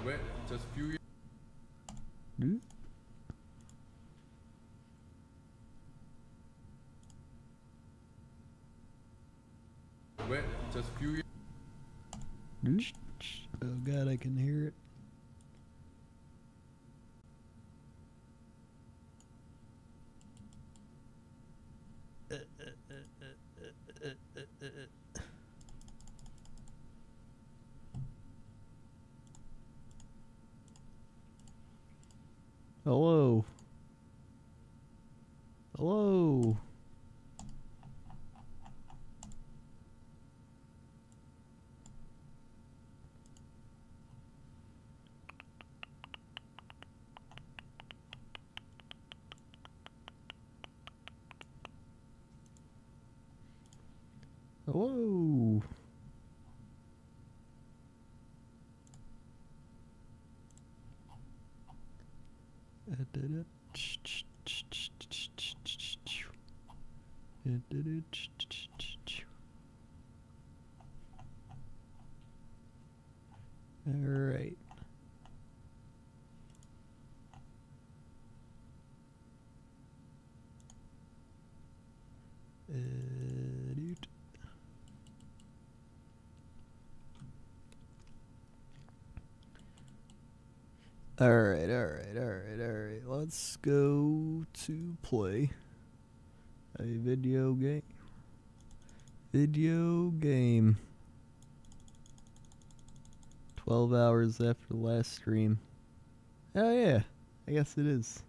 Wait, just a few years. Wait, just a few years. Oh God, I can hear it. Hello. Hello. Hello. All right. All right. Let's go to play a video game. 12 hours after the last stream. Oh yeah, I guess it is.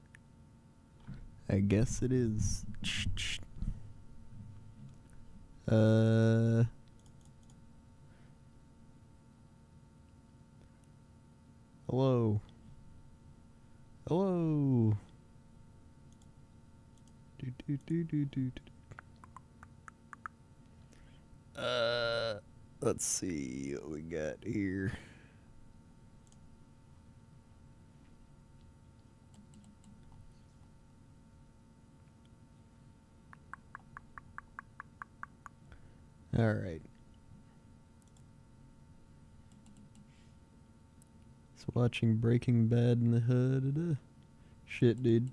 Hello. Let's see what we got here. All right. It's watching Breaking Bad in the hood. Shit, dude.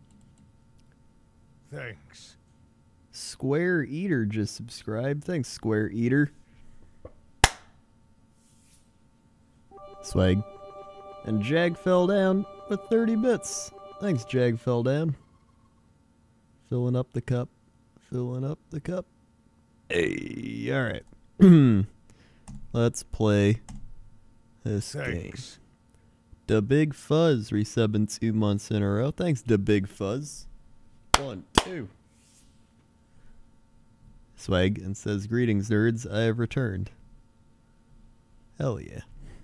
Thanks. Square Eater just subscribed. Thanks, Square Eater. Swag. And Jag fell down with 30 bits. Thanks, Jag fell down. Filling up the cup. Hey, alright. Let's play this game. Da Big Fuzz resubbing 2 months in a row. Thanks, Da Big Fuzz. 1, 2. Swag and says, greetings, nerds. I have returned. Hell yeah.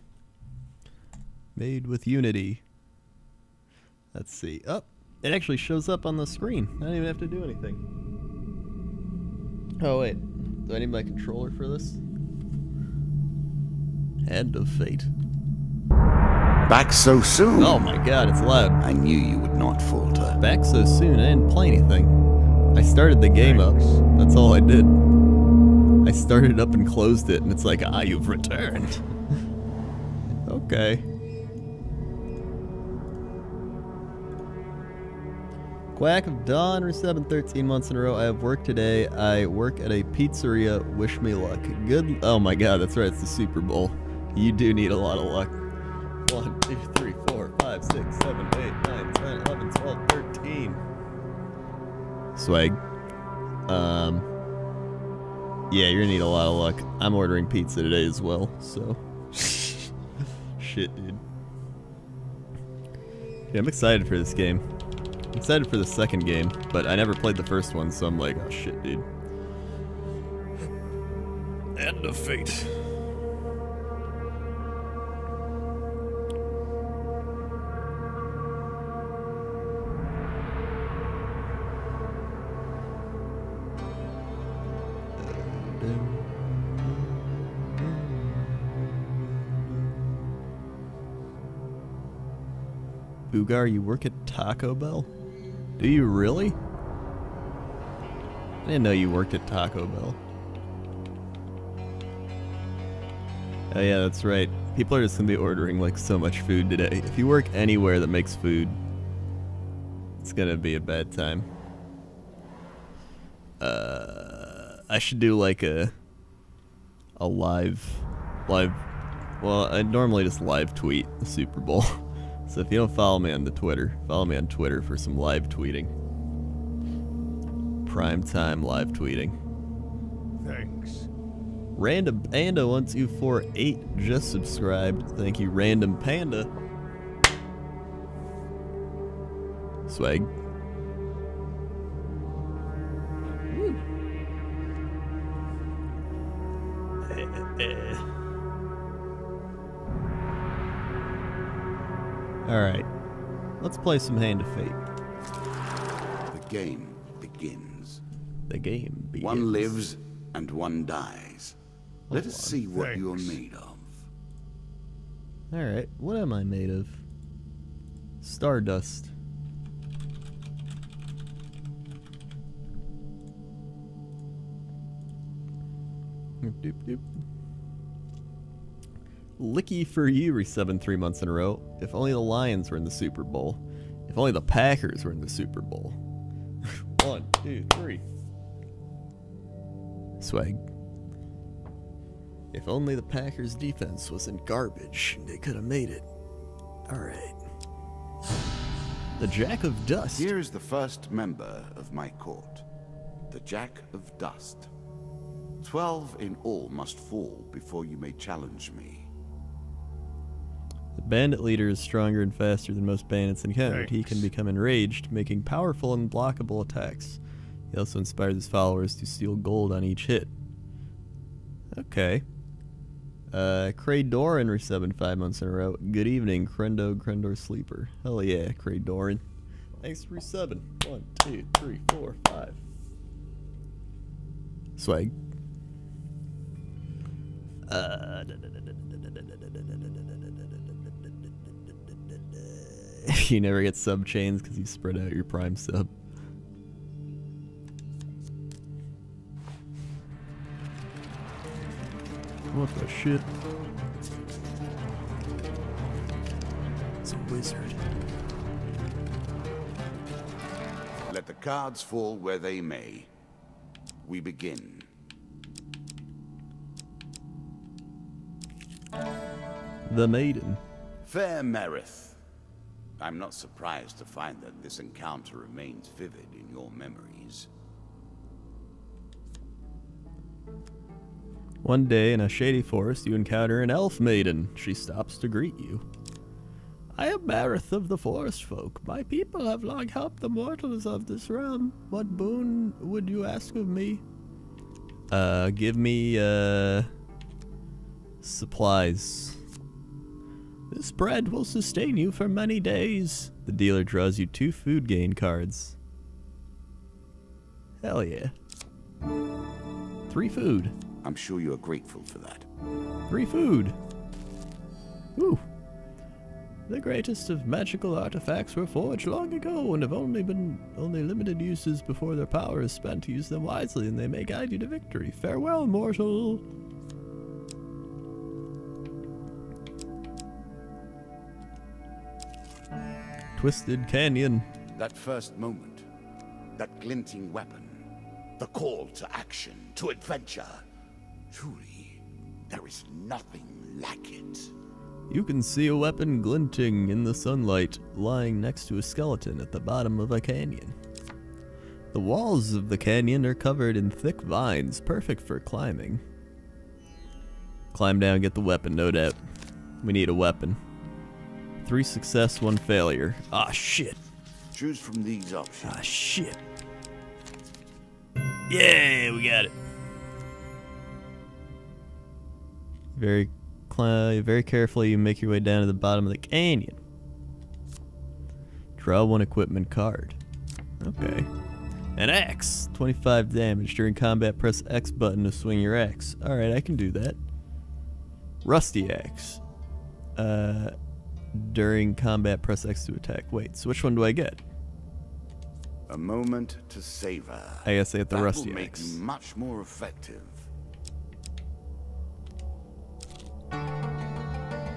Made with Unity. Let's see. Oh, it actually shows up on the screen. I don't even have to do anything. Oh, wait. Do I need my controller for this? Hand of Fate. Back so soon? Oh my god, it's loud. I knew you would not falter. Back so soon? I didn't play anything. I started the game up. That's all I did. I started it up and closed it, and it's like, ah, you've returned. Okay. Quack of Dawn, resubbing 13 months in a row. I have work today. I work at a pizzeria. Wish me luck. Good. Oh my god, that's right. It's the Super Bowl. You do need a lot of luck. 1, 2, 3, 4, 5, 6, 7, 8, 9, 10, 11, 12, 13. Swag. Yeah, you're gonna need a lot of luck. I'm ordering pizza today as well, so. Shit, dude. Yeah, I'm excited for this game. I'm excited for the second game, but I never played the first one, so I'm like, oh shit, dude. End of Fate. Boogar, you work at Taco Bell? Do you really? I didn't know you worked at Taco Bell. Oh yeah, that's right. People are just gonna be ordering like so much food today. If you work anywhere that makes food, it's gonna be a bad time. I should do like a live. Well, I normally just live tweet the Super Bowl. So if you don't follow me on the Twitter, follow me on Twitter for some live tweeting. Prime time live tweeting. Thanks. Random Panda 1248 just subscribed. Thank you, Random Panda. Swag. Alright. Let's play some Hand of Fate. The game begins. The game begins. One lives and one dies. Let us see what Thanks. you're made of. Alright, what am I made of? Stardust. Doop, doop. Licky for you, re-7 3 months in a row. If only the Lions were in the Super Bowl. If only the Packers were in the Super Bowl. 1, 2, 3. Swag. If only the Packers defense wasn't garbage, they could have made it. Alright. The Jack of Dust. Here is the first member of my court, the Jack of Dust. 12 in all must fall before you may challenge me. The bandit leader is stronger and faster than most bandits encountered. He can become enraged, making powerful and blockable attacks. He also inspires his followers to steal gold on each hit. Okay. Craydoran re-7 5 months in a row. Good evening, Crendor Sleeper. Hell yeah, Craydoran. Thanks for re-7. 1, 2, 3, 4, 5. Swag. You never get sub chains because you spread out your prime sub. What the shit? It's a wizard. Let the cards fall where they may. We begin. The Maiden. Fair Merith, I'm not surprised to find that this encounter remains vivid in your memories. One day in a shady forest, you encounter an elf maiden. She stops to greet you. I am Marith of the Forest Folk. My people have long helped the mortals of this realm. What boon would you ask of me? Give me, supplies. This bread will sustain you for many days. The dealer draws you 2 food gain cards. Hell yeah. 3 food. I'm sure you are grateful for that. 3 food. Ooh. The greatest of magical artifacts were forged long ago and have only limited uses before their power is spent. Use them wisely and they may guide you to victory. Farewell, mortal. Twisted Canyon. That first moment, that glinting weapon, the call to action, to adventure. Truly, there is nothing like it. You can see a weapon glinting in the sunlight, lying next to a skeleton at the bottom of a canyon. The walls of the canyon are covered in thick vines, perfect for climbing. Climb down, get the weapon, no doubt. We need a weapon. 3 success, 1 failure. Ah, shit. Choose from these options. Ah, shit. Yeah, we got it. Very carefully, you make your way down to the bottom of the canyon. Draw 1 equipment card. Okay. An axe. 25 damage. During combat, press X button to swing your axe. Alright, I can do that. Rusty axe. During combat, press X to attack. Wait, so which one do I get? A moment to savor. I guess I get the that rusty will make axe. you much more effective.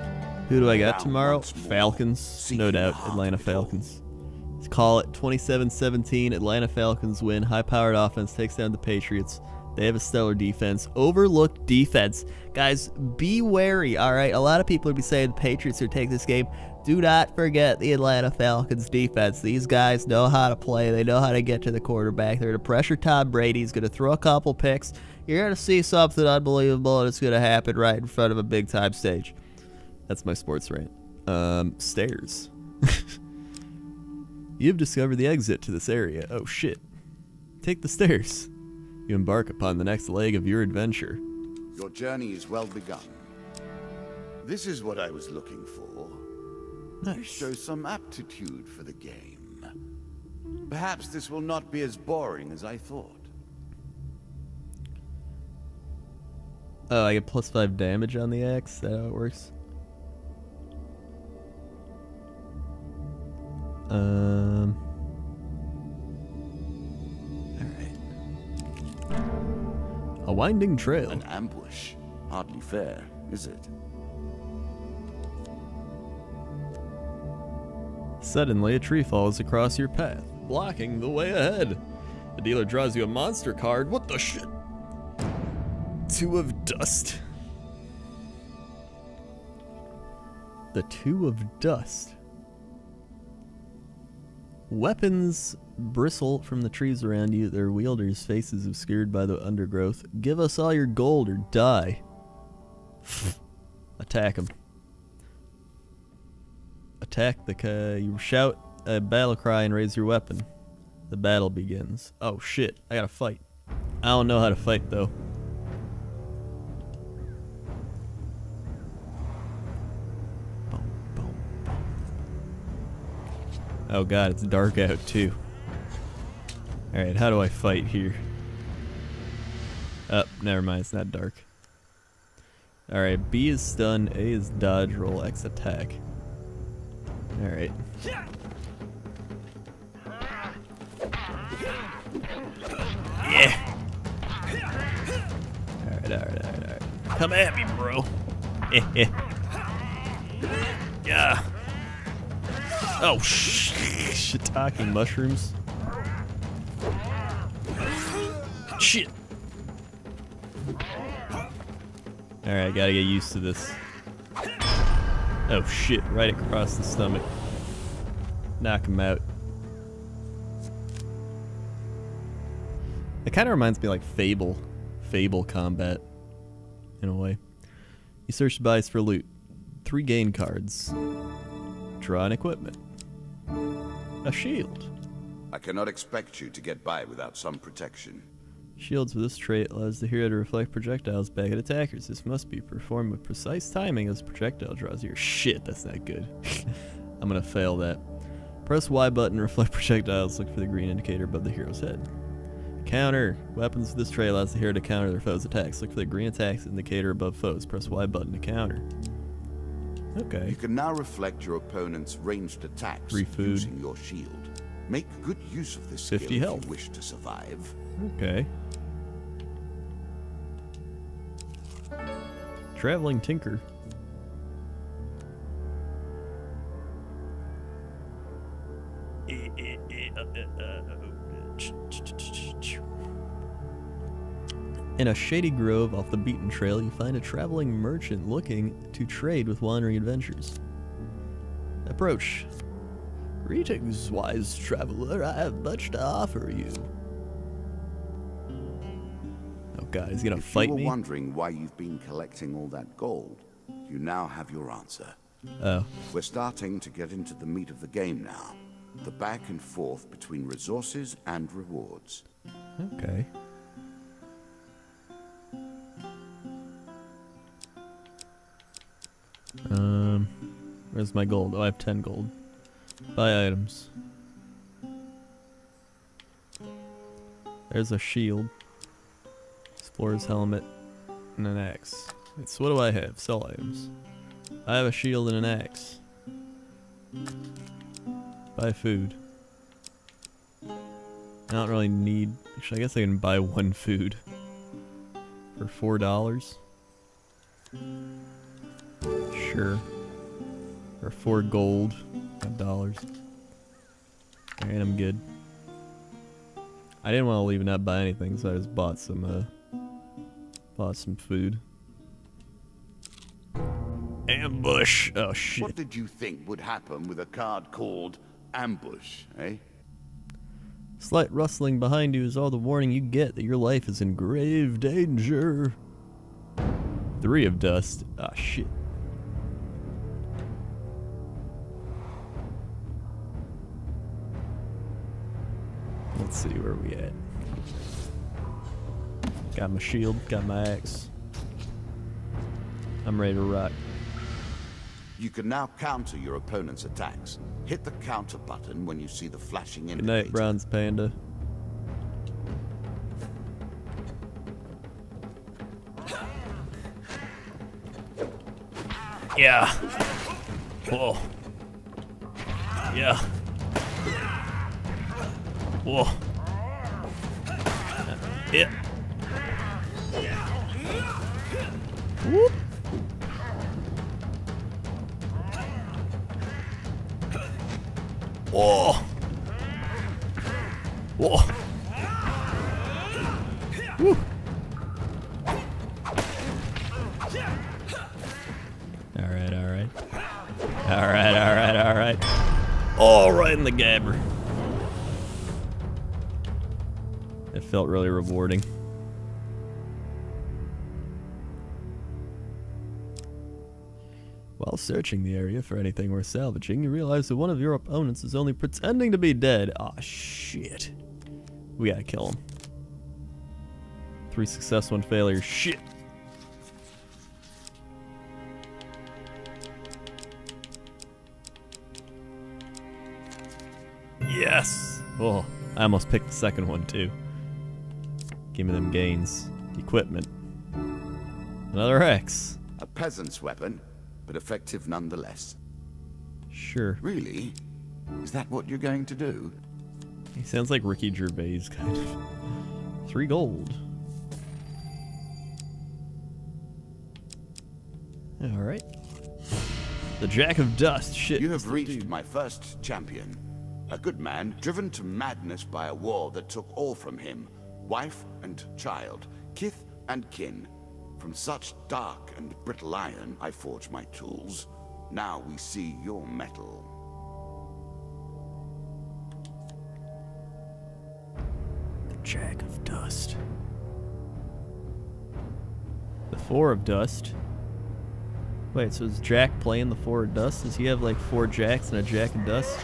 Who do I got Now tomorrow? once more, Falcons, seeking no the doubt. heart Atlanta of it all. Falcons. Let's call it 27-17. Atlanta Falcons win. High-powered offense takes down the Patriots. They have a stellar defense. Overlooked defense. Guys, be wary, all right? A lot of people would be saying the Patriots are taking this game. Do not forget the Atlanta Falcons defense. These guys know how to play. They know how to get to the quarterback. They're going to pressure Tom Brady. He's going to throw a couple picks. You're going to see something unbelievable, and it's going to happen right in front of a big-time stage. That's my sports rant. Stairs. You've discovered the exit to this area. Oh, shit. Take the stairs. You embark upon the next leg of your adventure. Your journey is well begun. This is what I was looking for. You Nice. show some aptitude for the game. Perhaps this will not be as boring as I thought. Oh, I get +5 damage on the axe? Is that how it works? Alright. A winding trail. An ambush. Hardly fair, is it? Suddenly, a tree falls across your path, blocking the way ahead. The dealer draws you a monster card. What the shit? 2 of dust. The 2 of dust. Weapons bristle from the trees around you, their wielders' faces obscured by the undergrowth. Give us all your gold or die. Attack them. Attack the you shout a battle cry and raise your weapon. The battle begins. Oh shit, I gotta fight. I don't know how to fight though. Boom, boom, boom. Oh god, it's dark out too. Alright, how do I fight here? Oh, never mind, it's not dark. Alright, B is stun, A is dodge, roll X attack. Alright. Yeah! Alright. Come at me, bro. Yeah. Oh, shiitake mushrooms. Shit. Alright, I gotta get used to this. Oh shit, right across the stomach. Knock him out. It kind of reminds me like Fable. Fable combat. In a way. You search the buys for loot. 3 gain cards. Draw an equipment. A shield. I cannot expect you to get by without some protection. Shields with this trait allows the hero to reflect projectiles back at attackers. This must be performed with precise timing as the projectile draws your shit. That's not good. I'm gonna fail that. Press Y button to reflect projectiles. Look for the green indicator above the hero's head. Counter. Weapons with this trait allows the hero to counter their foes' attacks. Look for the green attacks indicator above foes. Press Y button to counter. Okay. You can now reflect your opponent's ranged attacks Free food. using your shield. Make good use of this skill 50 if health. you wish to survive. Okay. Traveling Tinker. In a shady grove off the beaten trail, you find a traveling merchant looking to trade with wandering adventurers. Approach. Greetings, wise traveler. I have much to offer you. Oh god, he's gonna If fight you were me? wondering why you've been collecting all that gold, you now have your answer. Oh. We're starting to get into the meat of the game now. The back and forth between resources and rewards. Okay. Where's my gold? Oh, I have 10 gold. Buy items. There's a shield. Explorer's helmet. And an axe. Wait, so what do I have? Sell items. I have a shield and an axe. Buy food. I don't really need... Actually, I guess I can buy 1 food. For $4. Sure. Or 4 gold. $5. Alright, I'm good. I didn't want to leave and not buy anything, so I just bought some food. Ambush! Oh shit. What did you think would happen with a card called Ambush, eh? Slight rustling behind you is all the warning you get that your life is in grave danger. 3 of dust. Ah, shit. Let's see where we at. Got my shield, got my axe. I'm ready to rock. You can now counter your opponent's attacks. Hit the counter button when you see the flashing Good indicator. night, Bronze Panda. Yeah. Whoa. Yeah. Whoa. Yeah. Whoop. Whoa. Whoa. Woo. Alright, alright. Alright, alright, alright. All right in the gabber. It felt really rewarding. While searching the area for anything worth salvaging, you realize that one of your opponents is only pretending to be dead. Aw, shit. We gotta kill him. 3 success, 1 failure. Shit. Yes! Oh, I almost picked the second one too. Give me them gains. Equipment. Another X. A peasant's weapon, but effective nonetheless. Sure. Really? Is that what you're going to do? He sounds like Ricky Gervais, kind of. 3 gold. Alright. The Jack of Dust. Shit. You have reached my first champion. A good man, driven to madness by a war that took all from him. Wife and child, kith and kin. From such dark and brittle iron I forge my tools. Now we see your metal. The Jack of Dust. The 4 of Dust. Wait, so is Jack playing the 4 of Dust? Does he have like 4 Jacks and a Jack of Dust?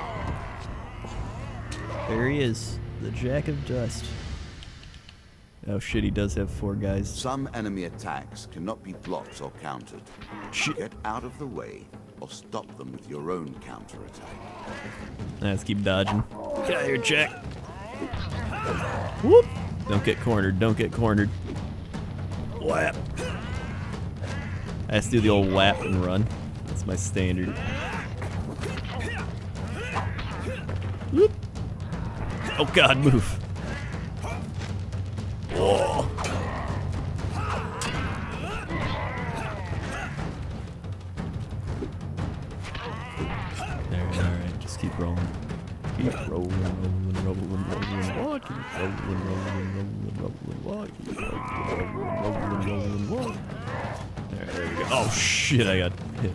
There he is. The Jack of Dust. Oh shit, he does have 4 guys. Some enemy attacks cannot be blocked or countered. Shit. Get out of the way or stop them with your own counterattack. Let's keep dodging. Get out of here, Jack. Whoop! Don't get cornered, don't get cornered. Whap. I have to do the old whap and run. That's my standard. Whoop. Oh god, move. Whoa. Alright, just keep rolling. Keep rolling, rolling, rolling, rolling, walk. Keep rolling, rolling, rolling, rolling, walk. Keep rolling, rolling, rolling, walk. There we go. Oh shit, I got hit.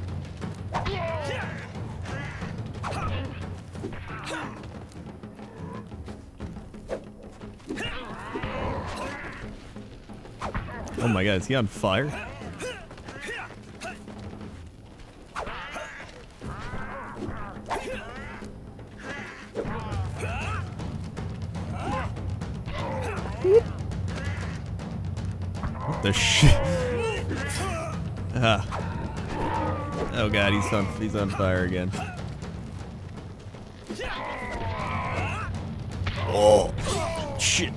Oh my god, is he on fire? What the shit? Ah. Oh god, he's on fire again. Oh shit.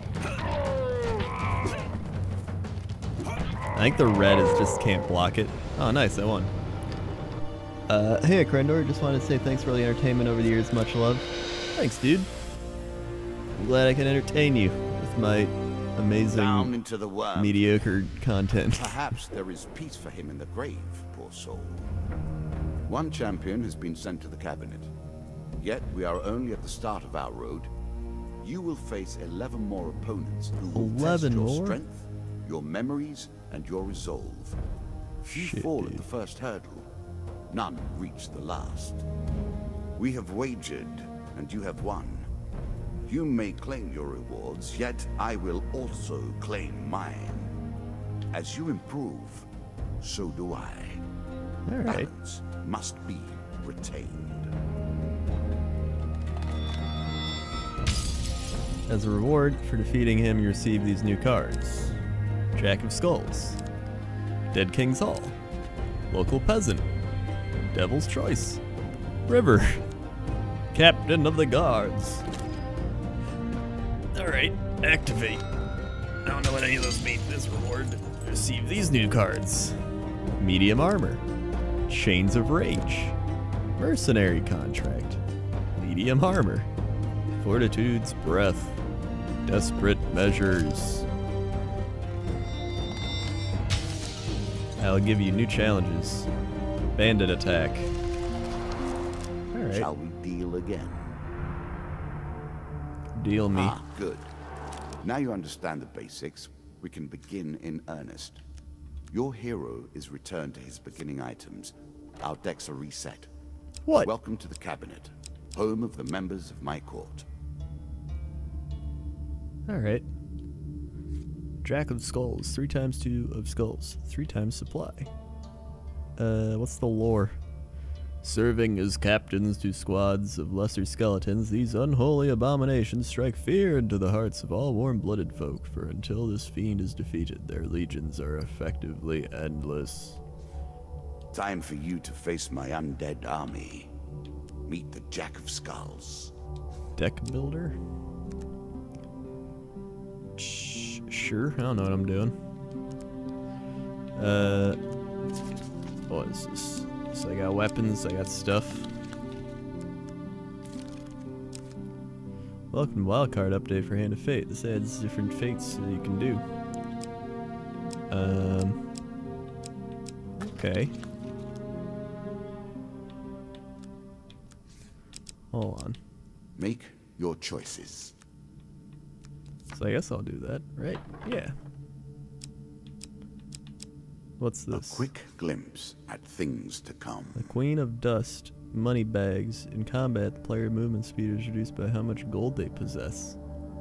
I think the red is just can't block it. Oh, nice, I won. Hey, Krendor, just wanted to say thanks for all the entertainment over the years. Much love. Thanks, dude. I'm glad I can entertain you with my Down amazing, into the worm. mediocre content. Perhaps there is peace for him in the grave, poor soul. One champion has been sent to the cabinet. Yet we are only at the start of our road. You will face 11 more opponents who will test 11 your more? strength, your memories, and your resolve. Few Shit, fall dude. at the first hurdle. None reach the last. We have wagered, and you have won. You may claim your rewards, yet I will also claim mine. As you improve, so do I. All right. Balance must be retained. As a reward for defeating him, you receive these new cards. Jack of Skulls. Dead King's Hall. Local Peasant. Devil's Choice. River. Captain of the Guards. Alright, activate. I don't know what any of those mean. This reward. Receive these new cards. Medium Armor. Chains of Rage. Mercenary Contract. Medium Armor. Fortitude's Breath. Desperate Measures. I'll give you new challenges. Bandit Attack. Alright. Shall we deal again? Deal me. Ah, good. Now you understand the basics. We can begin in earnest. Your hero is returned to his beginning items. Our decks are reset. What? Welcome to the cabinet, home of the members of my court. Alright. Jack of Skulls. 3 times 2 of skulls. 3 times supply. What's the lore? Serving as captains to squads of lesser skeletons, these unholy abominations strike fear into the hearts of all warm-blooded folk, for until this fiend is defeated, their legions are effectively endless. Time for you to face my undead army. Meet the Jack of Skulls. Deck builder? Sure, I don't know what I'm doing. What is this? So I got weapons, I got stuff. Welcome to Wildcard update for Hand of Fate. This adds different fates that you can do. Okay. Hold on. Make your choices. So I guess I'll do that, right? Yeah. What's this? A quick glimpse at things to come. The Queen of Dust. Money bags. In combat, the player movement speed is reduced by how much gold they possess.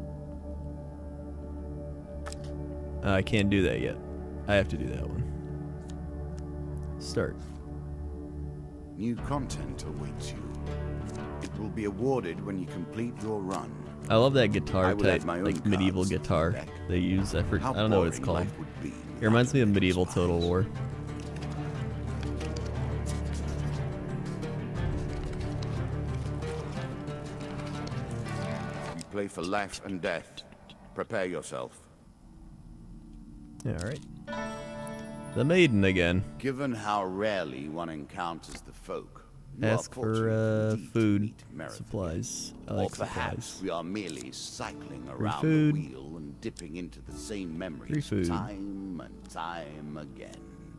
I can't do that yet. I have to do that one. Start. New content awaits you. It will be awarded when you complete your run. I love that guitar I will type, add my own like medieval cards to the guitar deck. they use. I How don't know what it's boring called. life would be It reminds me of without medieval those Total files. War. We play for life and death. Prepare yourself. Alright. The Maiden again. Given how rarely one encounters the folk, you are Ask fortunate for indeed to food, meet Merrick. supplies. I Or like perhaps supplies. we are merely cycling around food. the wheel and dipping into the same Free memories food. time and time again.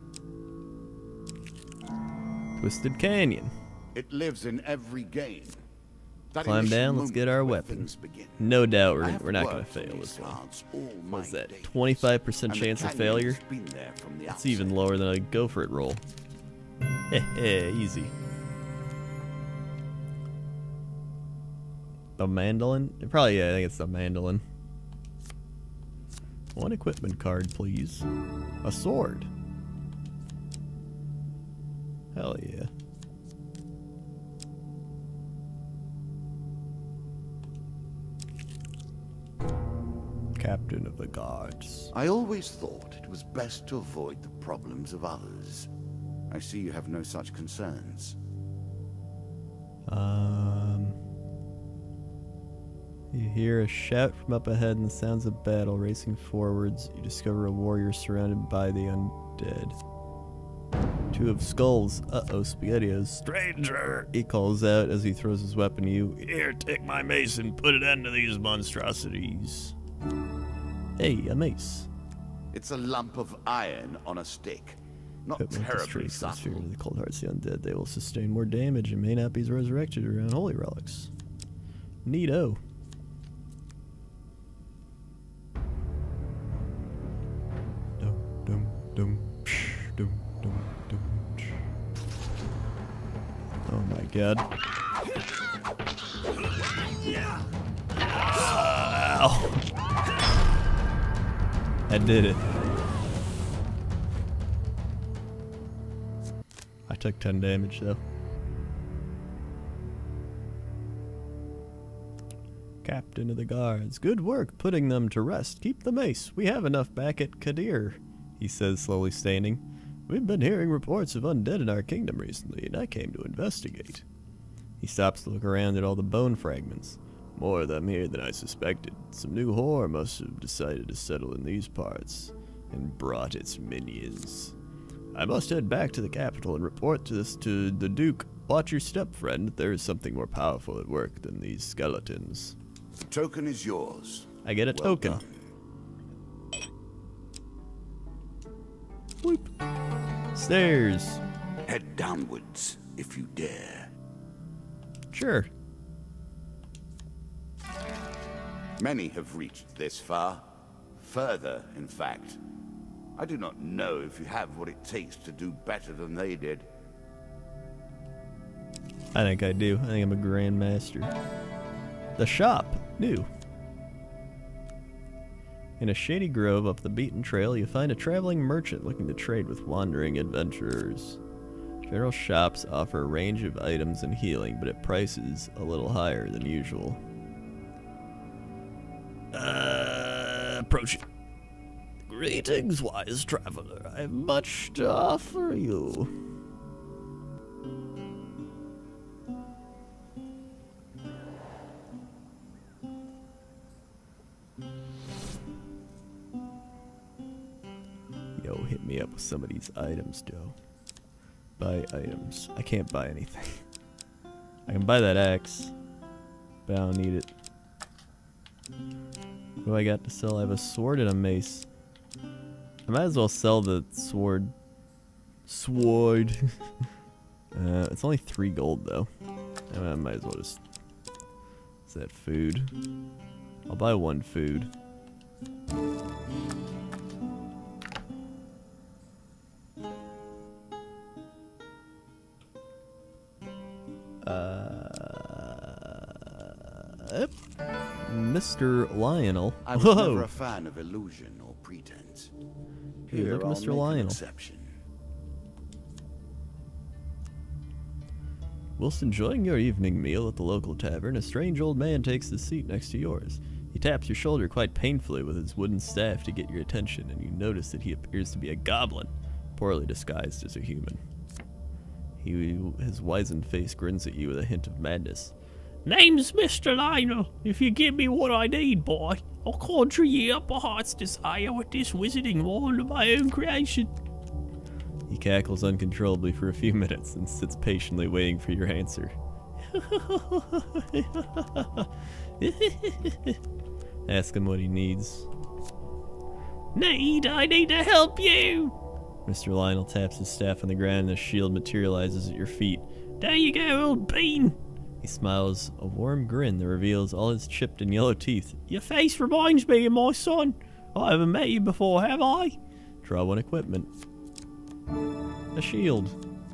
Twisted Canyon. It lives in every game. That Climb initial down, let's moment get our where weapon. things begin. No doubt I we're have not going to worked on fail these this one. cards all What's my that? days, 25% and the chance of canyon's failure? been there from the It's outset. even lower than a go for it roll. Easy. The mandolin? Probably, yeah, I think it's the mandolin. One equipment card, please. A sword. Hell yeah. Captain of the Guards. I always thought it was best to avoid the problems of others. I see you have no such concerns. You hear a shout from up ahead and the sounds of battle racing forwards. You discover a warrior surrounded by the undead. 2 of skulls. Uh-oh, SpaghettiOs. Stranger! He calls out as he throws his weapon at you. Here, take my mace and put an end to these monstrosities. Hey, a mace. It's a lump of iron on a stick. not Equipment terribly with strength subtle. to the cold hearts of the undead. They will sustain more damage and may not be resurrected around holy relics. Neato. Dum dum dum psh, dum dum dum. Psh. Oh my god. Ow. I did it. I took 10 damage though. Captain of the guards, good work putting them to rest. Keep the mace. We have enough back at Kadir, he says, slowly standing. We've been hearing reports of undead in our kingdom recently, and I came to investigate. He stops to look around at all the bone fragments. More of them here than I suspected. Some new whore must have decided to settle in these parts, and brought its minions. I must head back to the capital and report this to the Duke. Watch your step, friend. There is something more powerful at work than these skeletons. The token is yours. I get a Well token. done. Whoop. Stairs. Head downwards, if you dare. Sure. Many have reached this far. Further, in fact. I do not know if you have what it takes to do better than they did. I think I do. I think I'm a grandmaster. The shop. New. In a shady grove up the beaten trail, you find a traveling merchant looking to trade with wandering adventurers. General shops offer a range of items and healing, but at prices a little higher than usual. Approach it. Greetings, wise traveler. I have much to offer you. Yo, hit me up with some of these items, Joe. Buy items. I can't buy anything. I can buy that axe, but I don't need it. What do I got to sell? I have a sword and a mace. I might as well sell the sword. Sword. It's only 3 gold though. I might as well just... Is that food? I'll buy 1 food. Mr. Lionel. I was never a fan of illusion or pretense. Hey, look at I'll Mr. make an Lionel. exception. Whilst enjoying your evening meal at the local tavern, a strange old man takes the seat next to yours. He taps your shoulder quite painfully with his wooden staff to get your attention, and you notice that he appears to be a goblin, poorly disguised as a human. His wizened face grins at you with a hint of madness. Name's Mr. Lionel. If you give me what I need, boy, I'll conjure you up a heart's desire with this wizarding wand of my own creation. He cackles uncontrollably for a few minutes and sits patiently waiting for your answer. Ask him what he needs. I need to help you. Mr. Lionel taps his staff on the ground and a shield materializes at your feet. There you go, old bean. He smiles a warm grin that reveals all his chipped and yellow teeth. Your face reminds me of my son. I haven't met you before, have I? Draw 1 equipment. A shield.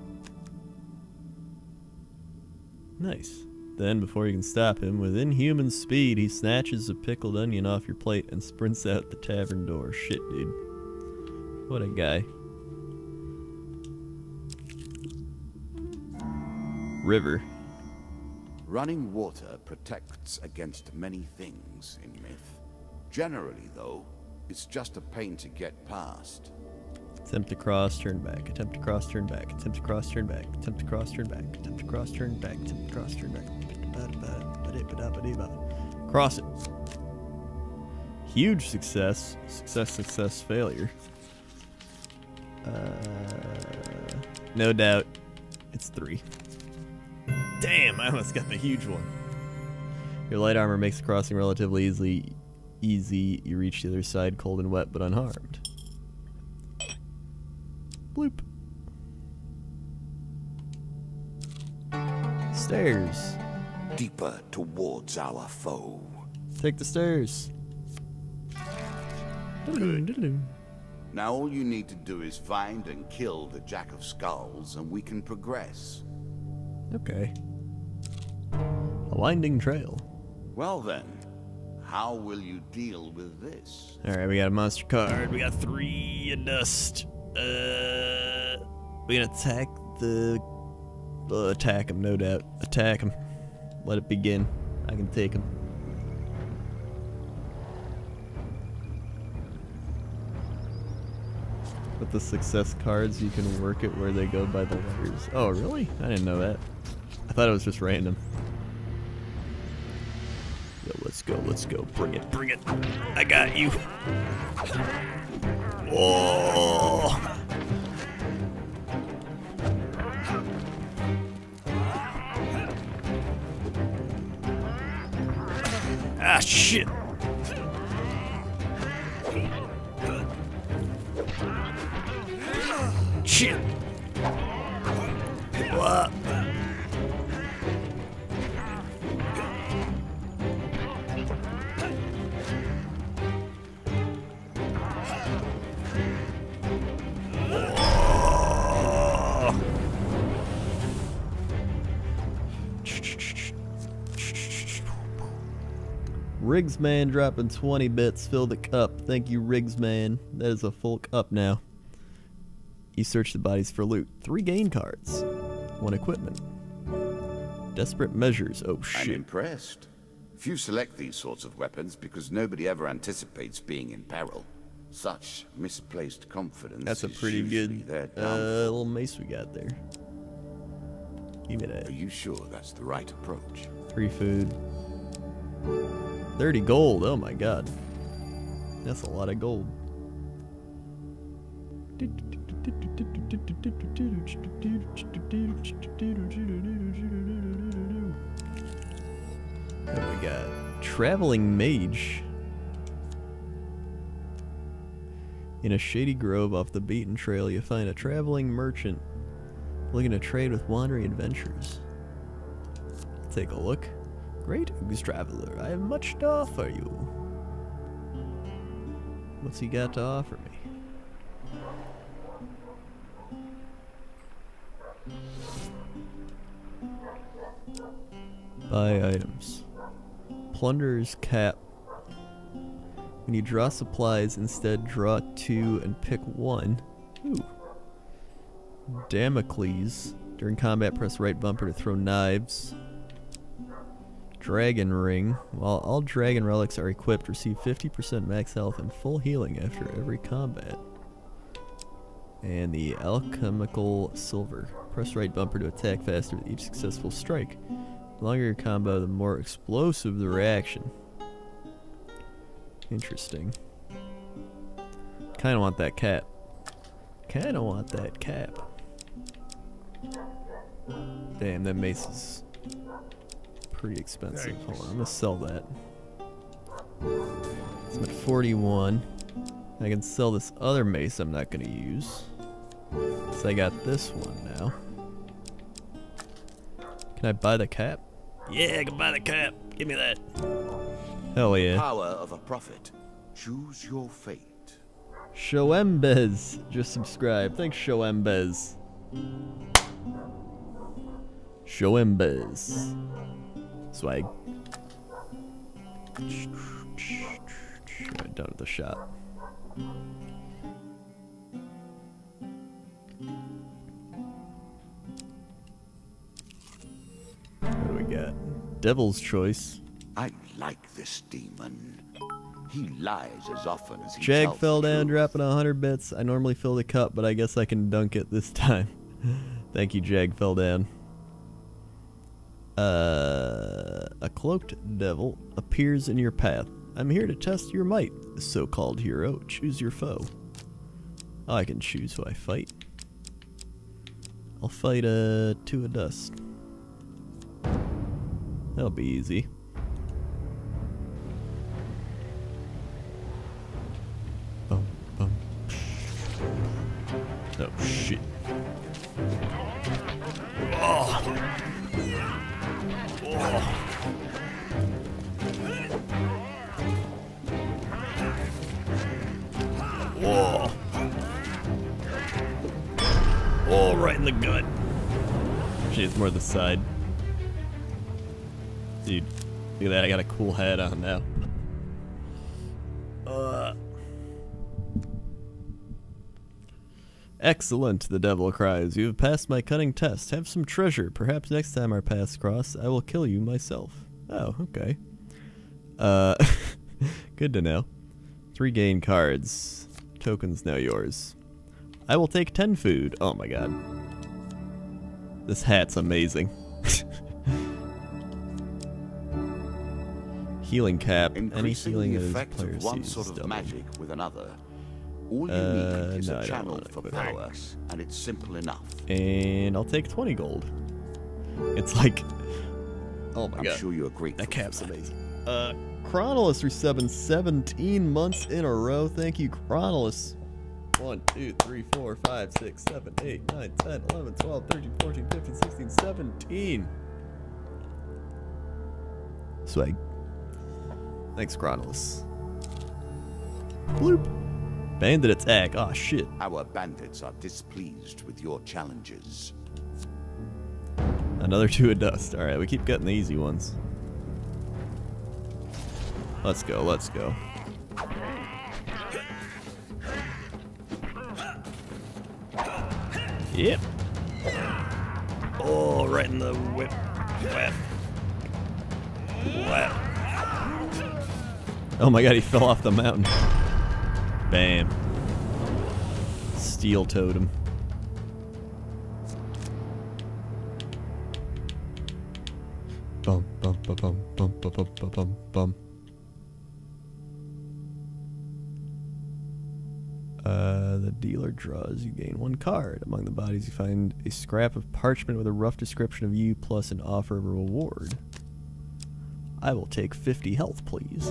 Nice. Then, before you can stop him, with inhuman speed, he snatches a pickled onion off your plate and sprints out the tavern door. Shit, dude. What a guy. River. Running water protects against many things in myth. Generally, though, it's just a pain to get past. Attempt to cross, turn back. Attempt to cross, turn back. Attempt to cross, turn back. Attempt to cross, turn back. Attempt to cross, turn back. Attempt to cross, turn back. Cross it. Huge success. Success, success, failure. No doubt. It's 3. Damn, I almost got the huge one. Your light armor makes the crossing relatively easy. You reach the other side cold and wet but unharmed. Bloop. stairs. Deeper towards our foe. Take the stairs. Now all you need to do is find and kill the Jack of Skulls, and we can progress. Okay. A winding trail. Well then, how will you deal with this? Alright, we got a monster card. We got 3 in dust. We're gonna attack the... attack him, no doubt. Attack him. Let it begin. I can take him. With the success cards, you can work it where they go by the letters. Oh, really? I didn't know that. I thought it was just random. Yo, let's go, let's go. Bring it, bring it. I got you. Oh! Ah, shit! Shit! What? Rigsman dropping 20 bits. Fill the cup. Thank you, Rigsman. That is a full cup now. You search the bodies for loot. 3 gain cards. 1 equipment. Desperate measures. Oh I'm shit. impressed. Few select these sorts of weapons because nobody ever anticipates being in peril. Such misplaced confidence. That's a is pretty usually good their downfall. little mace we got there. Give me that. Are you sure that's the right approach? 3 food. 30 gold. Oh my god. That's a lot of gold. What do we got? Traveling mage. In a shady grove off the beaten trail, you find a traveling merchant looking to trade with wandering adventurers. Take a look. Greetings, traveler. I have much to offer you. What's he got to offer me? Buy items. Plunderer's cap. When you draw supplies, instead draw 2 and pick 1. Ooh. Damocles. During combat, press right bumper to throw knives. Dragon ring. While all dragon relics are equipped, receive 50% max health and full healing after every combat. And the alchemical silver. Press right bumper to attack faster with each successful strike. The longer your combo, the more explosive the reaction. Interesting. Kinda want that cap. Kinda want that cap. Damn, that mace is pretty expensive. Thanks. Hold on, I'm gonna sell that. It's at 41. I can sell this other mace I'm not gonna use. So I got this one now. Can I buy the cap? Yeah, I can buy the cap. Give me that. Hell yeah. Power of a prophet. Choose your fate. Shoembez just subscribed. Thanks, Shoembez. Shoembez. Swag. Right down at the shop. What do we got? Devil's Choice. I like this demon. He lies as often as he Jag tells fell the down, truth. dropping 100 bits. I normally fill the cup, but I guess I can dunk it this time. Thank you, Jag fell down. A cloaked devil appears in your path. I'm here to test your might, so-called hero. Choose your foe. Oh, I can choose who I fight. I'll fight 2 of dust. That'll be easy. Bum, bum. Oh, shit. Oh. Whoa. Oh, right in the gut. Actually, it's more the side. Dude, look at that. I got a cool hat on now. Excellent, the devil cries. You have passed my cunning test. Have some treasure. Perhaps next time our paths cross, I will kill you myself. Oh, okay. Good to know. 3 gain cards. Tokens now yours. I will take 10 food. Oh my god. This hat's amazing. Healing cap. Any Increasing healing the that is effect player of one sees sort of doubled. magic with another. All you need is no, I a don't channel want it, for but power, and it's simple enough. And I'll take 20 gold. It's like, oh my I'm god, sure you agree. that cap's amazing. Chronolus resubs 17 months in a row. Thank you, Chronolus. 1, 2, 3, 4, 5, 6, 7, 8, 9, 10, 11, 12, 13, 14, 15, 16, 17. Swag. Thanks, Chronolus. Bloop. Bandit attack. Oh shit. Our bandits are displeased with your challenges. Another 2 of dust. Alright, we keep getting the easy ones. Let's go, let's go. Yep. Oh, right in the whip. Whap. Whap. Oh my god, he fell off the mountain. Bam. Steel totem. Bum bum bum bum bum bum bum bum bum bum. The dealer draws. You gain 1 card. Among the bodies, you find a scrap of parchment with a rough description of you, plus an offer of a reward. I will take 50 health, please.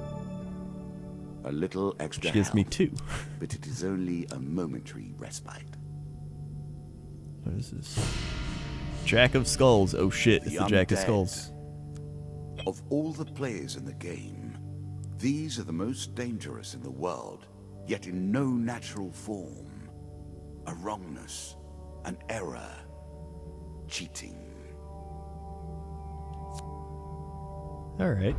A little extra Which gives me health, 2. but it is only a momentary respite. What is this? Jack of Skulls. Oh shit, it's the Jack of undead. Skulls. Of all the players in the game, these are the most dangerous in the world, yet in no natural form. A wrongness, an error, cheating. Alright.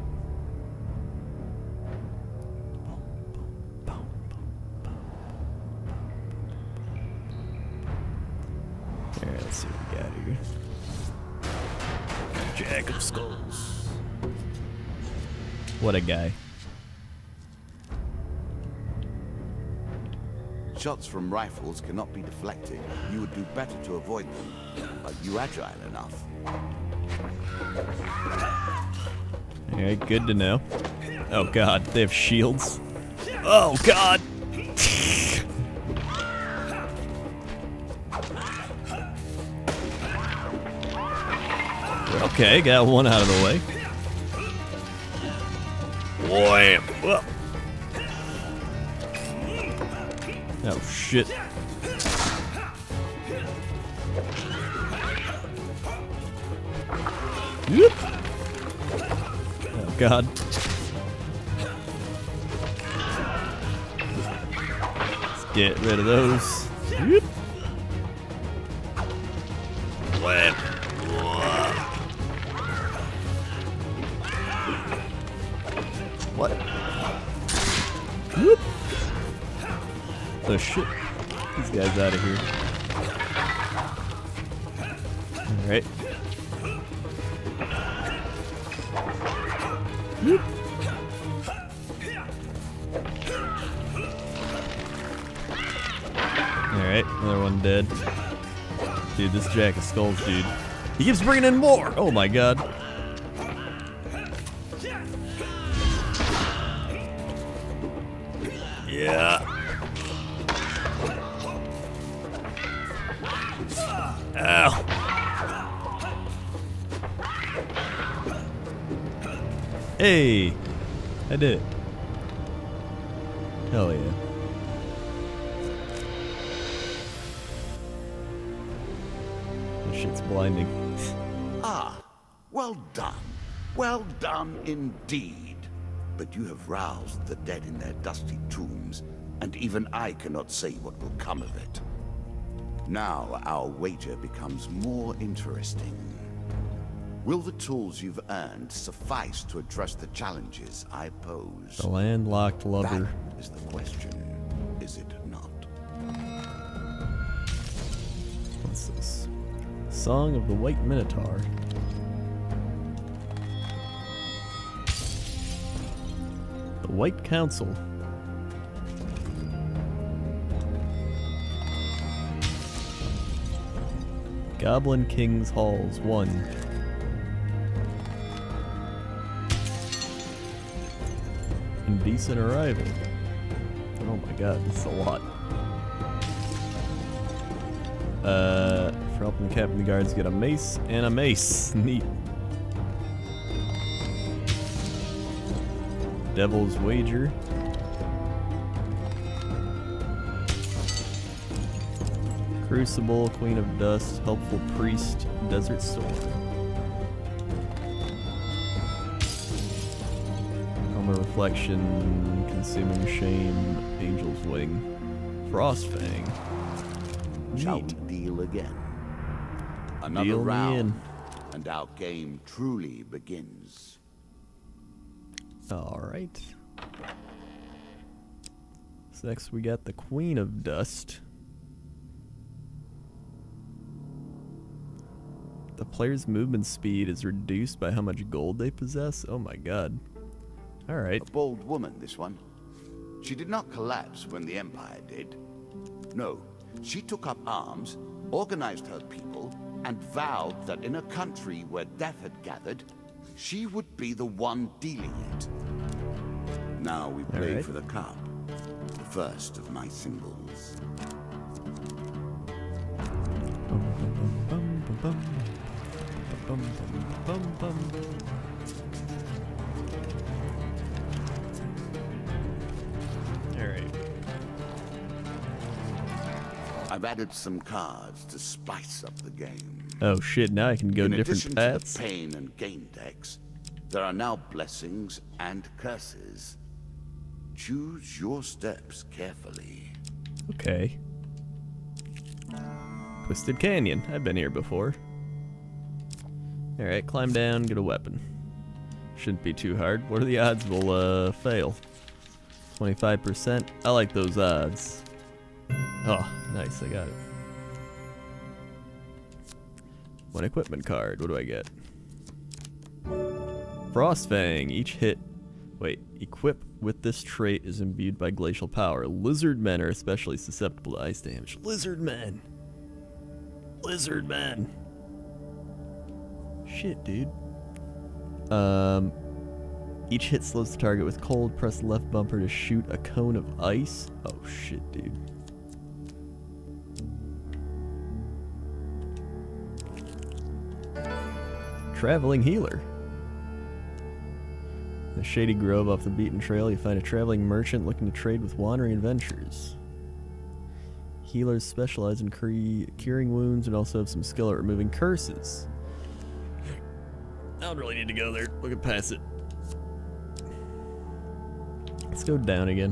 Alright, let's see what we got here. Jack of Skulls. What a guy. Shots from rifles cannot be deflected. You would do better to avoid them. Are you agile enough? Alright, good to know. Oh god, they have shields. Oh god! Okay, got 1 out of the way. Wham! Whoa. Oh shit. Whoop. Oh god. Let's get rid of those. Whoop. Wham. What? Whoop. Oh shit. These guys out of here. Alright. Whoop. Alright, another one dead. Dude, this Jack of Skulls, dude. He keeps bringing in more! Oh my god. Yeah. Ow. Hey, I did it. Hell yeah. This shit's blinding. Ah, well Well done. Well done indeed. But you have roused the dead in their dusty tombs, and even I cannot say what will come of it. Now our wager becomes more interesting. Will the tools you've earned suffice to address the challenges I pose? The landlocked lover. That is the question, is it not? What's this? Song of the White Minotaur. The White Council. Goblin King's Halls 1. Indecent arrival. Oh my god, this is a lot. For helping the captain, the guards get a mace and a mace. Neat. Devil's Wager. Crucible, Queen of Dust, Helpful Priest, Desert Storm. Karma Reflection, Consuming Shame, Angel's Wing, Frostfang. Shall Neat. we deal again? Another Deal me round, in. and our game truly begins. Alright. So next we got the Queen of Dust. The player's movement speed is reduced by how much gold they possess? Oh my god. Alright. A bold woman, this one. She did not collapse when the Empire did. No, she took up arms, organized her people, and vowed that in a country where death had gathered, she would be the one dealing it. Now we play Alright. for the cup, the first of my symbols. Alright. I've added some cards to spice up the game. Oh shit, now I can go In different addition paths. to the pain and gain decks, there are now blessings and curses. Choose your steps carefully. Okay. Twisted Canyon. I've been here before. Alright, climb down, get a weapon. Shouldn't be too hard. What are the odds we'll fail? 25%. I like those odds. Oh, nice, I got it. One equipment card. What do I get? Frostfang. Each hit. Wait, equip with this trait is imbued by glacial power. Lizard men are especially susceptible to ice damage. Lizard men. Lizard men. Shit, dude. Each hit slows the target with cold. Press left bumper to shoot a cone of ice. Oh shit, dude. Traveling healer. In a shady grove off the beaten trail, you find a traveling merchant looking to trade with wandering adventurers. Healers specialize in curing wounds and also have some skill at removing curses. I don't really need to go there. Look past it. Let's go down again.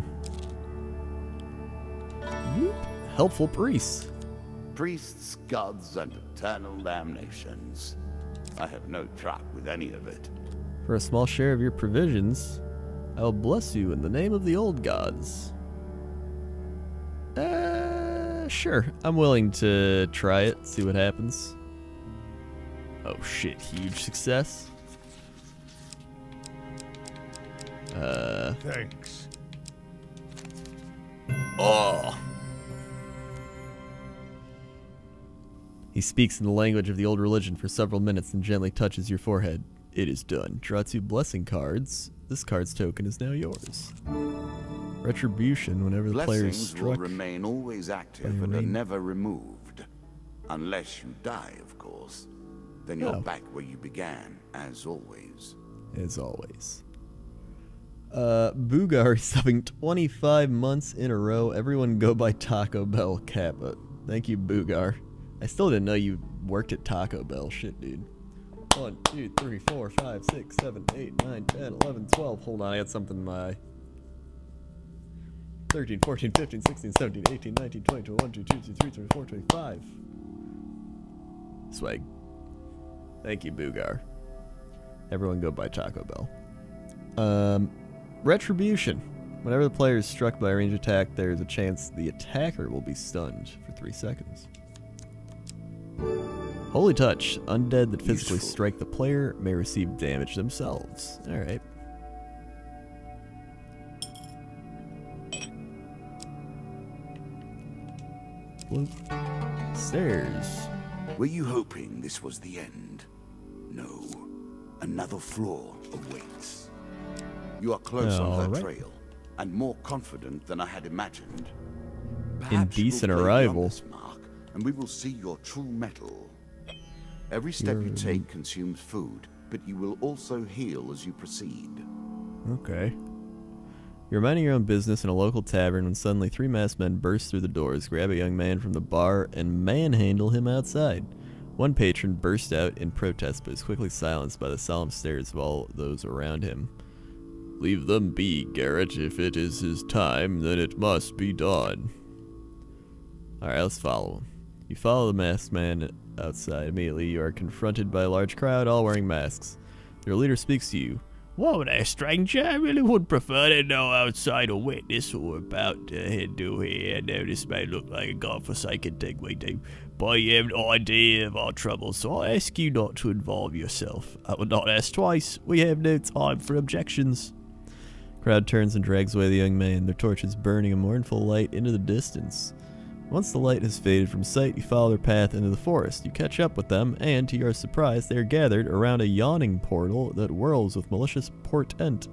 Whoop. Helpful priests. Priests, gods, and eternal damnations. I have no truck with any of it. For a small share of your provisions, I will bless you in the name of the old gods. Sure. I'm willing to try it, see what happens. Oh shit, huge success. Thanks. Oh. He speaks in the language of the old religion for several minutes and gently touches your forehead. It is done. Draw 2 blessing cards. This card's token is now yours. Retribution whenever the player is Blessings will struck. remain always active by and are rain. never removed. Unless you die, of course. Then you're Oh. back where you began, as always. As always. Boogar is subbing 25 months in a row. Everyone go by Taco Bell Kappa. Thank you, Boogar. I still didn't know you worked at Taco Bell. Shit, dude. 1, 2, 3, 4, 5, 6, 7, 8, 9, 10, 11, 12. Hold on, I had something in my eye. 13, 14, 15, 16, 17, 18, 19, 20, 21, 22, 23, 24, 25. Swag. Thank you, Boogar. Everyone go buy Taco Bell. Retribution. Whenever the player is struck by a ranged attack, there is a chance the attacker will be stunned for 3 seconds. Holy Touch. Undead that physically strike the player may receive damage themselves. Alright. Stairs. Were you hoping this was the end? No. Another floor awaits. You are close on her Alright. trail, and more confident than I had imagined. Indecent you will play arrival. beyond this mark, and we will see your true mettle. Every step you take consumes food, but you will also heal as you proceed. Okay. You're minding your own business in a local tavern when suddenly 3 masked men burst through the doors, grab a young man from the bar, and manhandle him outside. One patron burst out in protest but is quickly silenced by the solemn stares of all those around him. Leave them be, Garrett. If it is his time, then it must be done. Alright, let's follow him. You follow the masked man outside. Immediately, you are confronted by a large crowd, all wearing masks. Their leader speaks to you. Whoa there, stranger. I really would prefer to know outside a witness what we're about to do here. I know this may look like a godforsaken thing we do, but you have no idea of our troubles, so I ask you not to involve yourself. I will not ask twice. We have no time for objections. Crowd turns and drags away the young man, their torches burning a mournful light into the distance. Once the light has faded from sight, you follow their path into the forest. You catch up with them, and to your surprise, they are gathered around a yawning portal that whirls with malicious portent.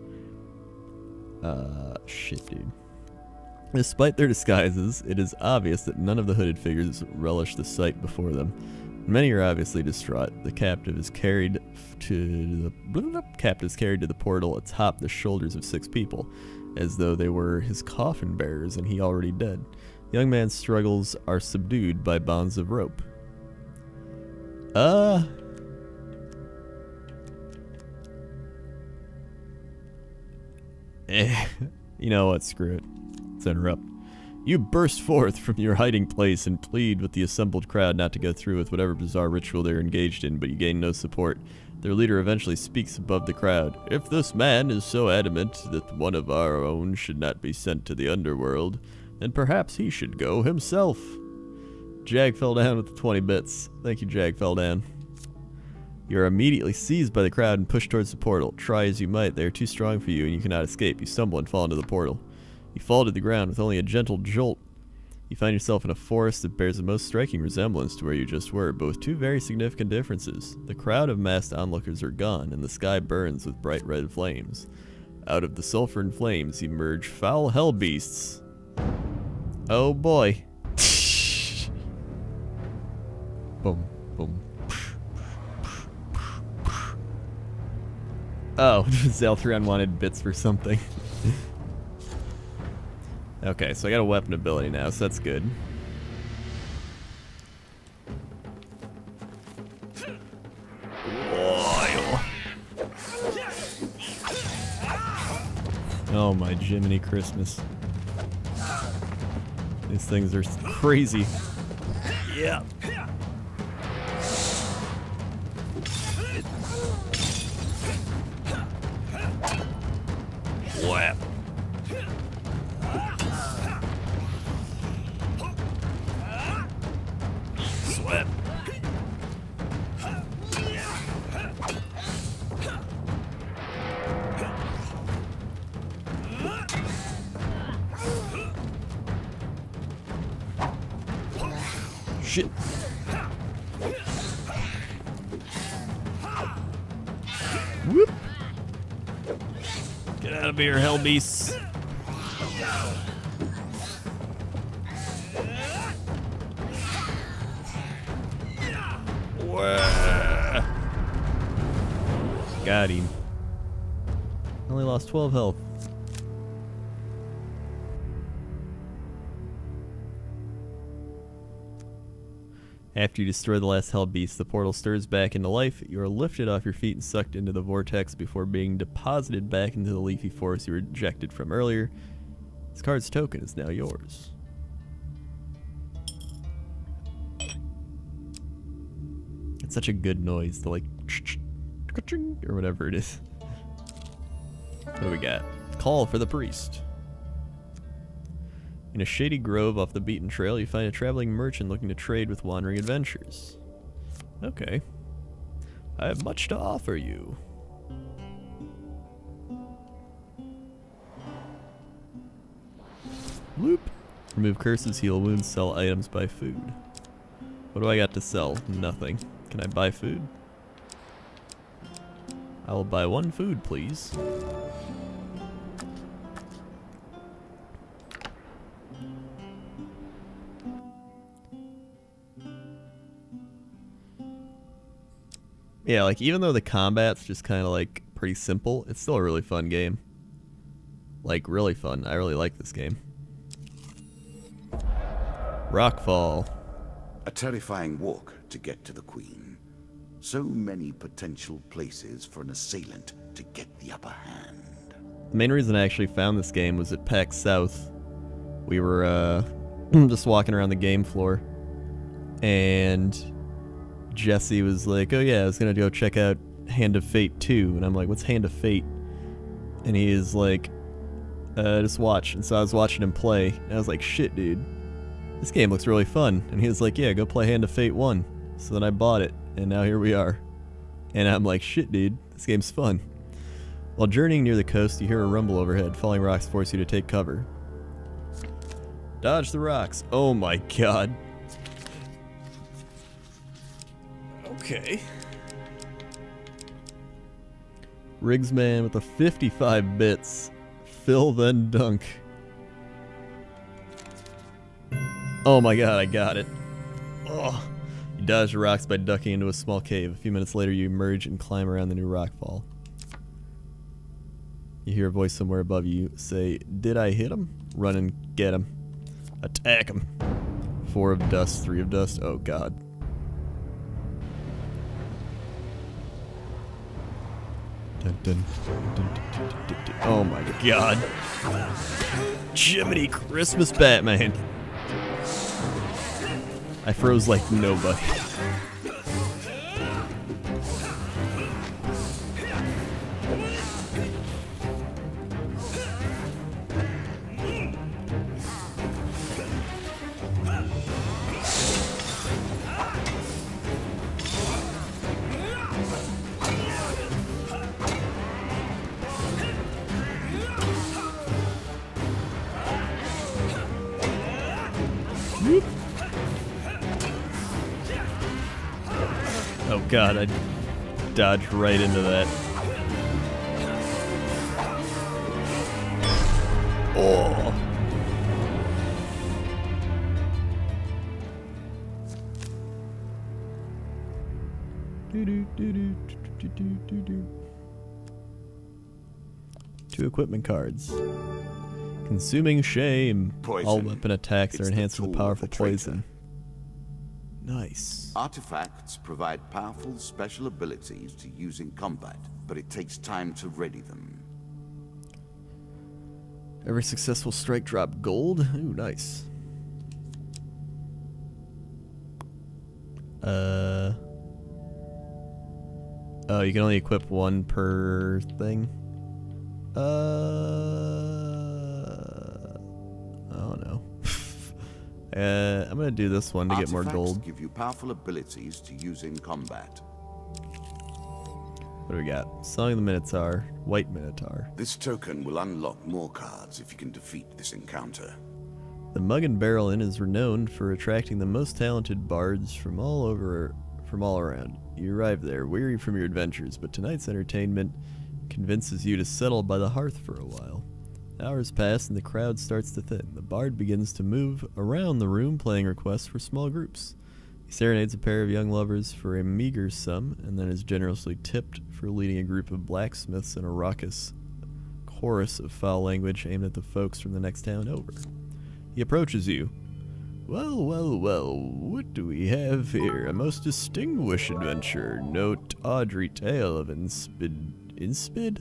Shit, dude. Despite their disguises, it is obvious that none of the hooded figures relish the sight before them. Many are obviously distraught. The captive is carried to the portal atop the shoulders of 6 people, as though they were his coffin bearers and he already dead. The young man's struggles are subdued by bonds of rope. You know what, screw it. Let's interrupt. You burst forth from your hiding place and plead with the assembled crowd not to go through with whatever bizarre ritual they're engaged in, but you gain no support. Their leader eventually speaks above the crowd. If this man is so adamant that one of our own should not be sent to the underworld, then perhaps he should go himself. Jag fell down with the 20 bits. Thank you, Jag fell down. You are immediately seized by the crowd and pushed towards the portal. Try as you might, they are too strong for you and you cannot escape. You stumble and fall into the portal. You fall to the ground with only a gentle jolt. You find yourself in a forest that bears the most striking resemblance to where you just were, but with 2 very significant differences. The crowd of masked onlookers are gone, and the sky burns with bright red flames. Out of the sulfur and flames emerge foul hell beasts. Oh boy. Boom, boom. Oh, Zelthrion wanted bits for something. Okay, so I got a weapon ability now, so that's good. Oh my Jiminy Christmas. These things are crazy. Yeah. Whap. Swap. Shit. Whoop. Get out of here, hell beasts. Wah. Got him. Only lost 12 health. After you destroy the last hell beast, the portal stirs back into life. You are lifted off your feet and sucked into the vortex before being deposited back into the leafy forest you were ejected from earlier. This card's token is now yours. It's such a good noise, the like, or whatever it is. What do we got? Call for the priest. In a shady grove off the beaten trail, you find a traveling merchant looking to trade with wandering adventurers. Okay. I have much to offer you. Loop. Remove curses, heal wounds, sell items, buy food. What do I got to sell? Nothing. Can I buy food? I will buy 1 food, please. Yeah, like, even though the combat's just kind of, like, pretty simple, it's still a really fun game. Like, really fun. I really like this game. Rockfall. A terrifying walk to get to the Queen. So many potential places for an assailant to get the upper hand. The main reason I actually found this game was at PAX South. We were, just walking around the game floor, and Jesse was like, oh yeah, I was gonna go check out Hand of Fate 2, and I'm like, what's Hand of Fate? And he is like, just watch. And so I was watching him play, and I was like, shit, dude, this game looks really fun. And he was like, yeah, go play Hand of Fate 1. So then I bought it, and now here we are. And I'm like, shit, dude, this game's fun. While journeying near the coast, you hear a rumble overhead. Falling rocks force you to take cover. Dodge the rocks. Oh my god. Okay. Rigsman with a 55 bits. Fill then dunk. Oh my god, I got it. Oh. You dodge the rocks by ducking into a small cave. A few minutes later, you emerge and climb around the new rockfall. You hear a voice somewhere above you say, did I hit him? Run and get him. Attack him. 4 of dust, 3 of dust. Oh god. Dun, dun, dun, dun, dun, dun, dun. Oh my god. Jiminy Christmas Batman. I froze like nobody. Oh god, I dodged right into that. Oh. Two equipment cards. Consuming shame. Poison. All weapon attacks It's are the enhanced with a tool of powerful the traitor. poison. Nice. Artifacts provide powerful special abilities to use in combat, but it takes time to ready them. Every successful strike drop gold. Ooh, nice. Oh, you can only equip 1 per thing. I don't know. I'm gonna do this one to get more gold. Give you powerful abilities to use in combat. What do we got? Song of the Minotaur, White Minotaur. This token will unlock more cards if you can defeat this encounter. The Mug and Barrel Inn is renowned for attracting the most talented bards from all around. You arrive there, weary from your adventures, but tonight's entertainment convinces you to settle by the hearth for a while. Hours pass and the crowd starts to thin. The bard begins to move around the room, playing requests for small groups. He serenades a pair of young lovers for a meager sum, and then is generously tipped for leading a group of blacksmiths in a raucous chorus of foul language aimed at the folks from the next town over. He approaches you. Well, well, well, what do we have here? A most distinguished adventure. No tawdry tale of insipid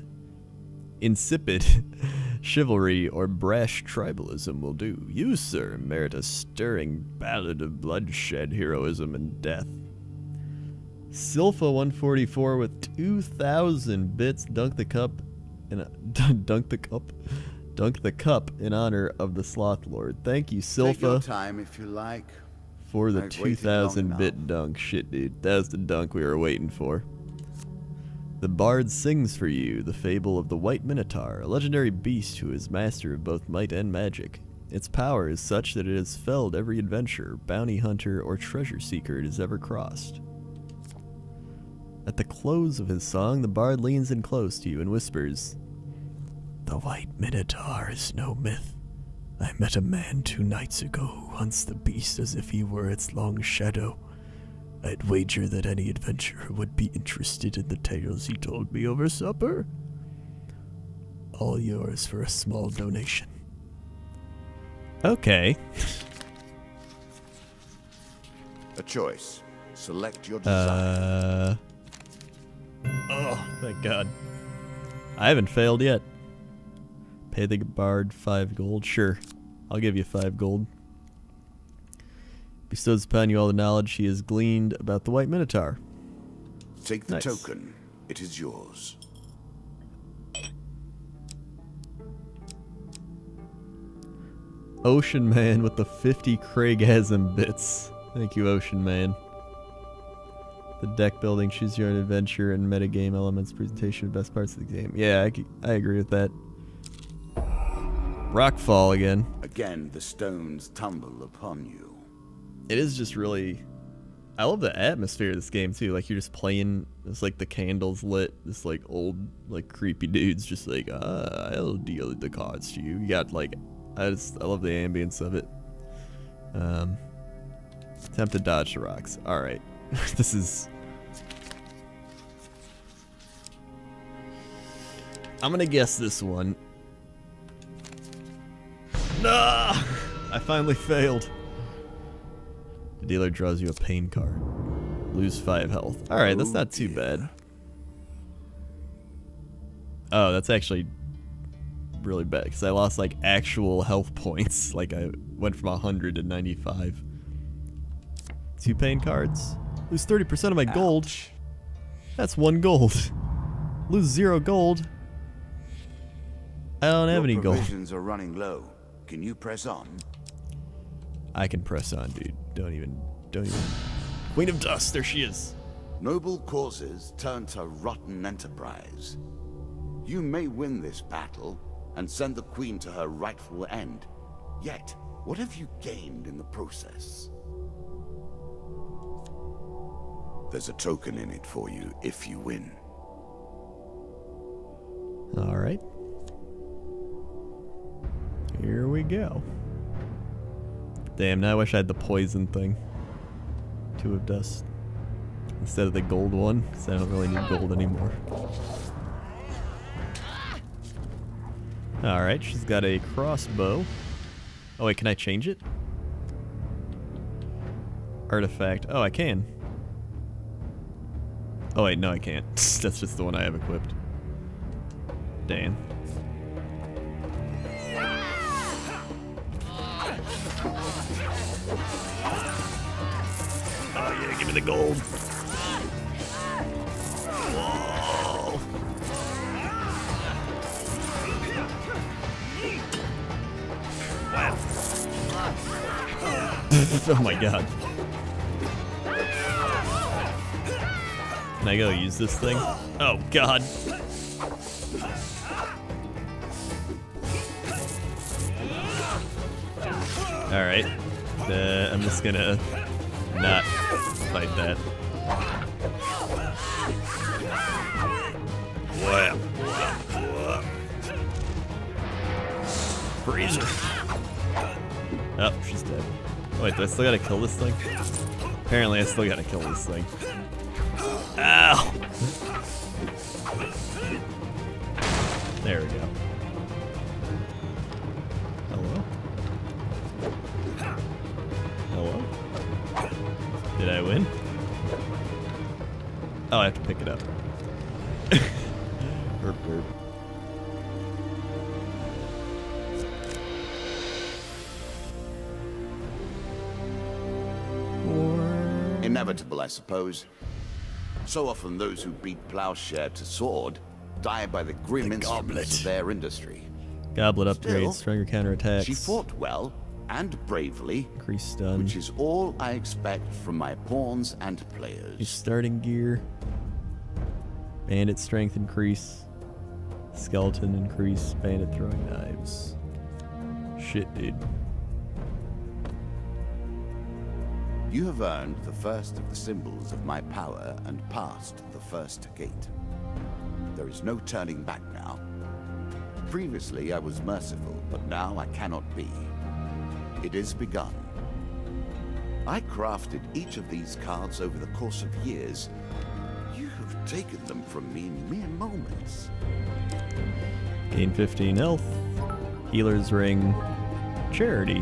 chivalry or brash tribalism will do. You, sir, merit a stirring ballad of bloodshed, heroism, and death. Silpha 144 with 2,000 bits. Dunk the cup in honor of the Sloth Lord. Thank you, Take your Silpha, time if you like. for the I've waited long 2,000 bit enough. dunk. Shit, dude. That was the dunk we were waiting for. The Bard sings for you the fable of the White Minotaur, a legendary beast who is master of both might and magic. Its power is such that it has felled every adventurer, bounty hunter, or treasure seeker it has ever crossed. At the close of his song, the Bard leans in close to you and whispers, "The White Minotaur is no myth. I met a man 2 nights ago who hunts the beast as if he were its long shadow. I'd wager that any adventurer would be interested in the tales he told me over supper. All yours for a small donation." Okay. A choice. Select your desire. Oh, thank God. I haven't failed yet. Pay the Bard 5 gold. Sure. I'll give you 5 gold. Bestows upon you all the knowledge he has gleaned about the White Minotaur. Take the Nice. token. It is yours. Ocean Man with the 50 Craigasm bits. Thank you, Ocean Man. The deck building, choose your own adventure, and metagame elements, presentation of best parts of the game. Yeah, I agree with that. Rockfall again. Again, the stones tumble upon you. It is just really... I love the atmosphere of this game, too. Like, you're just playing, it's like the candles lit, this, like, old, like, creepy dudes just like, I'll deal the cards to you. You got, like, I love the ambience of it. Attempt to dodge the rocks. Alright. This is... I'm gonna guess this one. Nah! I finally failed. The dealer draws you a pain card. Lose 5 health. Alright, that's not too bad. Oh, that's actually really bad, because I lost, like, actual health points. Like, I went from 100 to 95. 2 pain cards. Lose 30% of my gold. That's 1 gold. Lose 0 gold. I don't have any Your gold. provisions are running low. Can you press on? I can press on, dude. Don't even. Queen of Dust, there she is. Noble causes turn to rotten enterprise. You may win this battle and send the Queen to her rightful end. Yet, what have you gained in the process? There's a token in it for you if you win. Alright. Here we go. Damn, now I wish I had the poison thing. 2 of Dust. Instead of the gold one, because I don't really need gold anymore. Alright, she's got a crossbow. Oh wait, can I change it? Artifact. Oh, I can. Oh wait, no I can't. That's just the one I have equipped. Damn. Oh yeah, give me the gold. Whoa. Wow. Oh my god. Can I go use this thing? Oh god. Alright. I'm just gonna not fight that. Wow. Freezer. Oh, she's dead. Wait, do I still gotta kill this thing? Apparently I still gotta kill this thing. Ow! There we go. Hello? Oh, I have to pick it up. Burp, burp. Inevitable, I suppose. So often those who beat plowshare to sword die by the grim instruments of their industry. Goblet Still, upgrades, stronger counterattacks. She fought well and bravely, Increased stun. which is all I expect from my pawns and Your players. starting gear. Bandit strength increase. Skeleton increase. Bandit throwing knives. Shit, dude. You have earned the first of the symbols of my power and passed the first gate. There is no turning back now. Previously I was merciful, but now I cannot be. It is begun. I crafted each of these cards over the course of years. You have taken them from me in mere moments. Gain 15 health. Healer's ring. Charity.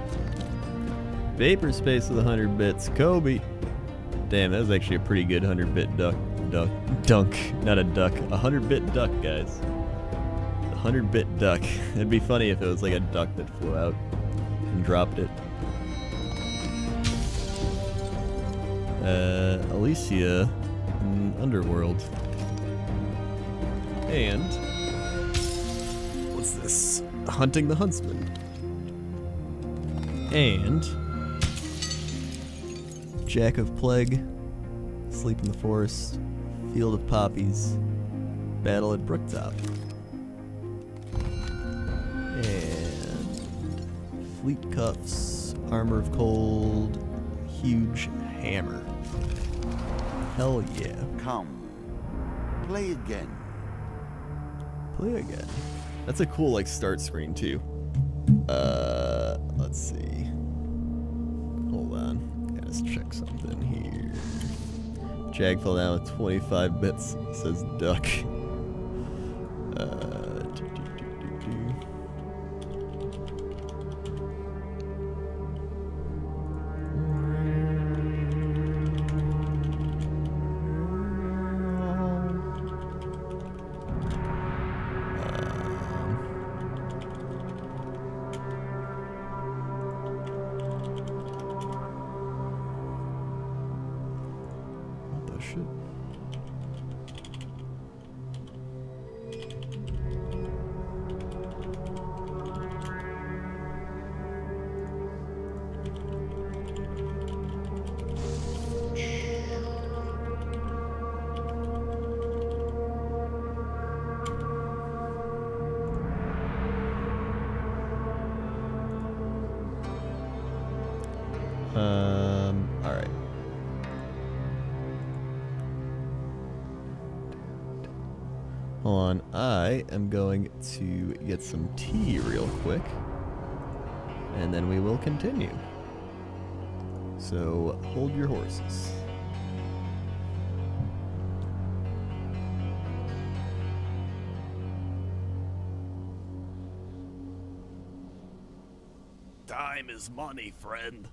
Vapor space with 100 bits. Kobe. Damn, that was actually a pretty good 100-bit dunk. Not a duck. 100-bit duck, guys. 100-bit duck. It'd be funny if it was like a duck that flew out and dropped it. Alicia in Underworld. And what's this? Hunting the Huntsman. And Jack of Plague, Sleep in the Forest, Field of Poppies, Battle at Brooktop. And Fleet Cuffs, Armor of Cold, Huge Hammer. Hell yeah. Come, play again. Play again. That's a cool like start screen too. Let's see. Hold on. Gotta check something here. Jag fell down with 25 bits. Says duck. What the shit? All right. Hold on. I am going to get some tea real quick, and then we will continue. So hold your horses. Time is money, friend.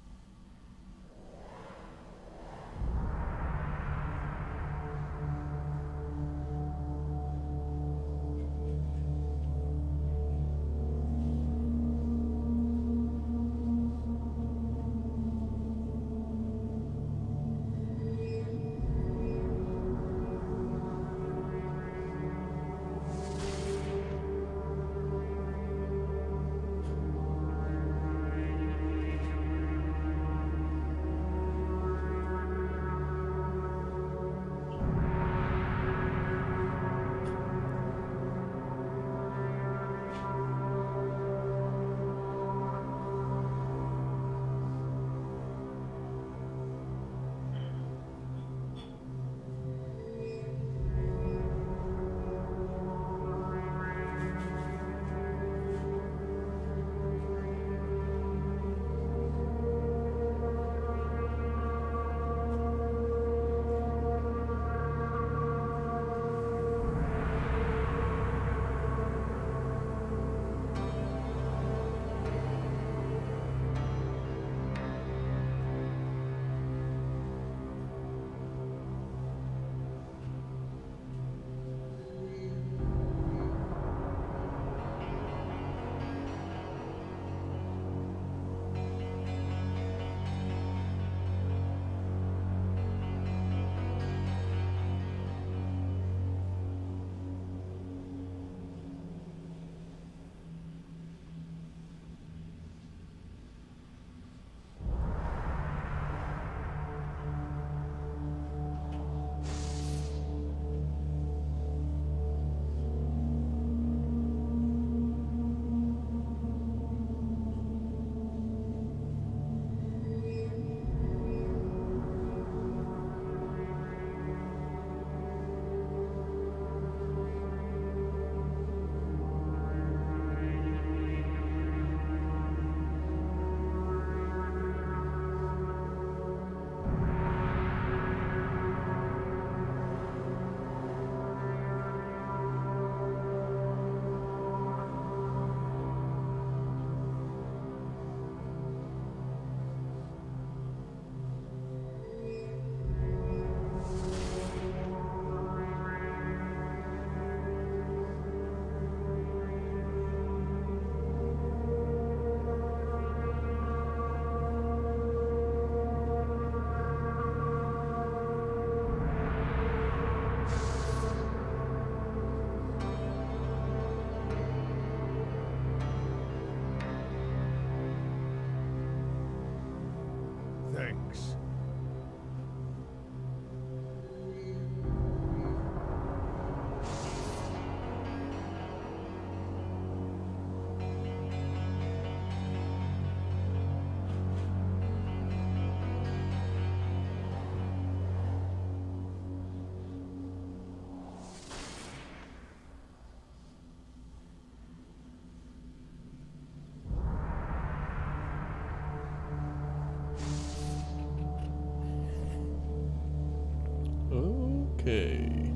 Okay.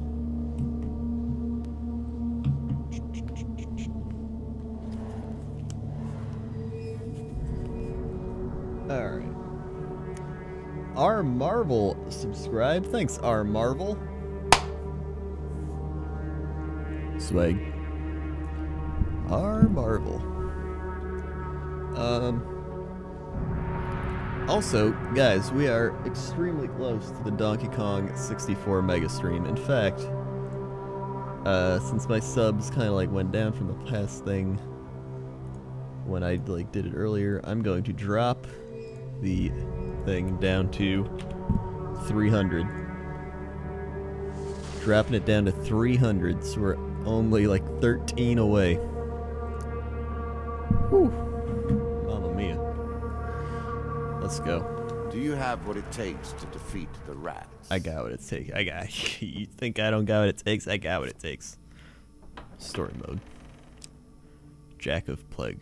Alright. R Marvel subscribe. Thanks, R Marvel. Swag. R Marvel. Also, guys, we are extremely close to the Donkey Kong 64 mega stream. In fact, since my subs kind of like went down from the past thing when I like did it earlier, I'm going to drop the thing down to 300. Dropping it down to 300, so we're only like 13 away. Whew. Mamma mia. Let's go. Do you have what it takes to defeat the rats? I got what it takes. You think I don't got what it takes? I got what it takes. Story mode. Jack of Plague.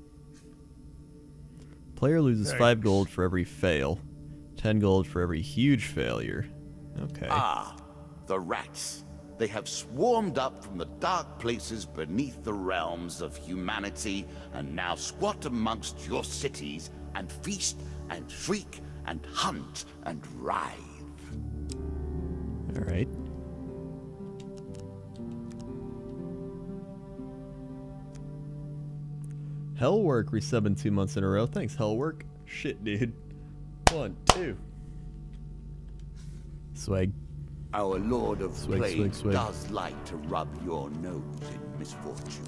Player loses 5 gold for every fail. 10 gold for every huge failure. Okay. Ah, the rats. They have swarmed up from the dark places beneath the realms of humanity and now squat amongst your cities and feast and shriek and hunt and writhe. Alright. Hellwork resubbing 2 months in a row. Thanks, Hellwork. Shit, dude. 1, 2. Swag. Our Lord of Swag, Plague swag, swag. does like to rub your nose in misfortune.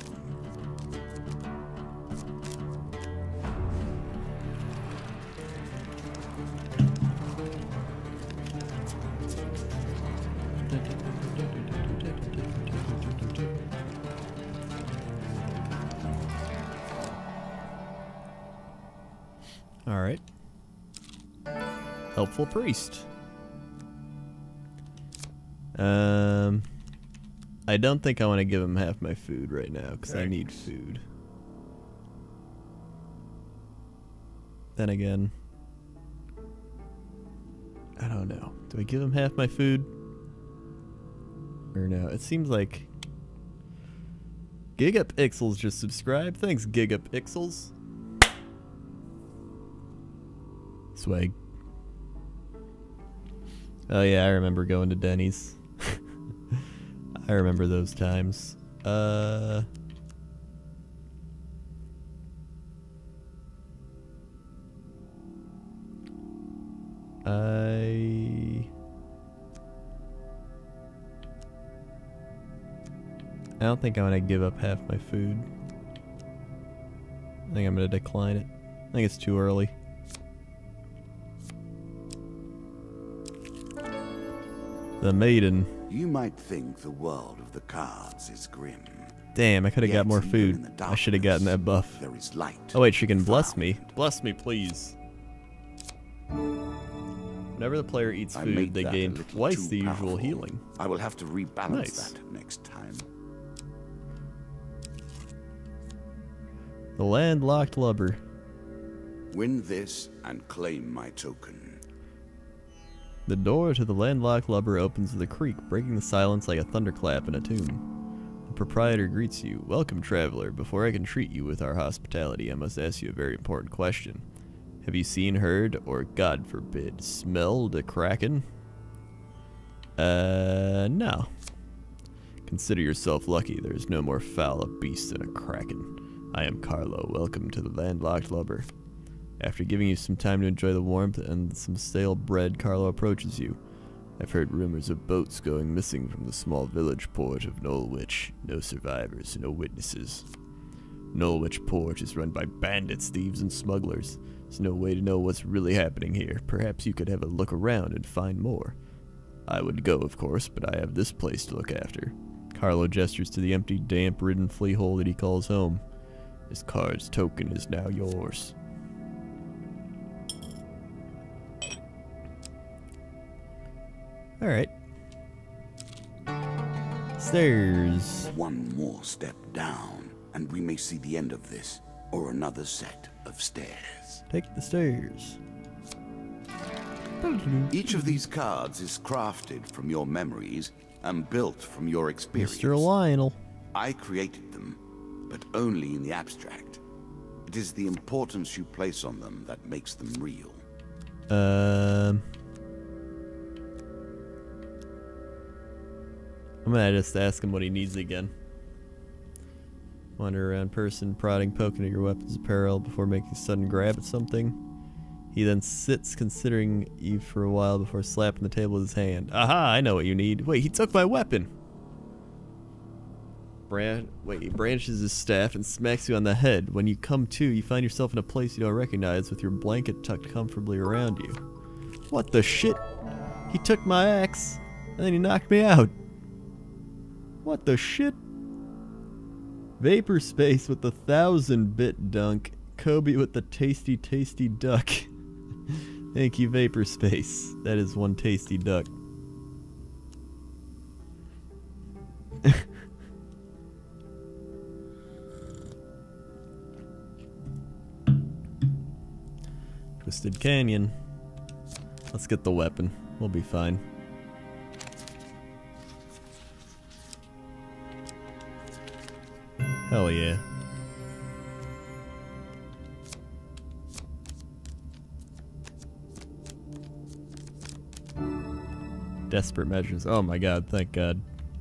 Alright. Helpful priest. I don't think I want to give him half my food right now, because I need food. Then again, I don't know. Do I give him half my food? Or no? It seems like Gigapixels just subscribed. Thanks, Gigapixels. Swag. Oh yeah, I remember going to Denny's. I remember those times. I don't think I'm gonna give up half my food. I think I'm gonna decline it. I think it's too early. The maiden. You might think the world of the cards is grim. Damn, I could have got Yet more even food. in the I should have gotten that darkness, buff. There is light. Oh wait, she can to be bless me. found. Bless me, please. Whenever the player eats I food, made they that a gain little twice too the usual powerful. healing. I will have to rebalance Nice. that next time. The landlocked lubber. Win this and claim my token. The door to the landlocked lubber opens to the creek, breaking the silence like a thunderclap in a tomb. The proprietor greets you. Welcome, traveler. Before I can treat you with our hospitality, I must ask you a very important question. Have you seen, heard, or, God forbid, smelled a kraken? No. Consider yourself lucky. There is no more foul a beast than a kraken. I am Carlo. Welcome to the landlocked lubber. After giving you some time to enjoy the warmth and some stale bread, Carlo approaches you. I've heard rumors of boats going missing from the small village port of Knollwich. No survivors, no witnesses. Knollwich Port is run by bandits, thieves, and smugglers. There's no way to know what's really happening here. Perhaps you could have a look around and find more. I would go, of course, but I have this place to look after. Carlo gestures to the empty, damp-ridden flea hole that he calls home. This card's token is now yours. Alright. Stairs. One more step down, and we may see the end of this, or another set of stairs. Take the stairs. Each of these cards is crafted from your memories and built from your experience. Mr. Lionel. I created them, but only in the abstract. It is the importance you place on them that makes them real. I'm gonna just ask him what he needs again. Wander around person, prodding, poking at your weapon's apparel before making a sudden grab at something. He then sits considering you for a while before slapping the table with his hand. Aha, I know what you need. Wait, he took my weapon. He branches his staff and smacks you on the head. When you come to, you find yourself in a place you don't recognize with your blanket tucked comfortably around you. What the shit? He took my axe, and then he knocked me out. What the shit? Vapor Space with the 1000-bit dunk. Kobe with the tasty, tasty duck. Thank you, Vapor Space. That is one tasty duck. Twisted Canyon. Let's get the weapon. We'll be fine. Hell yeah. Desperate measures. Oh my god, thank god.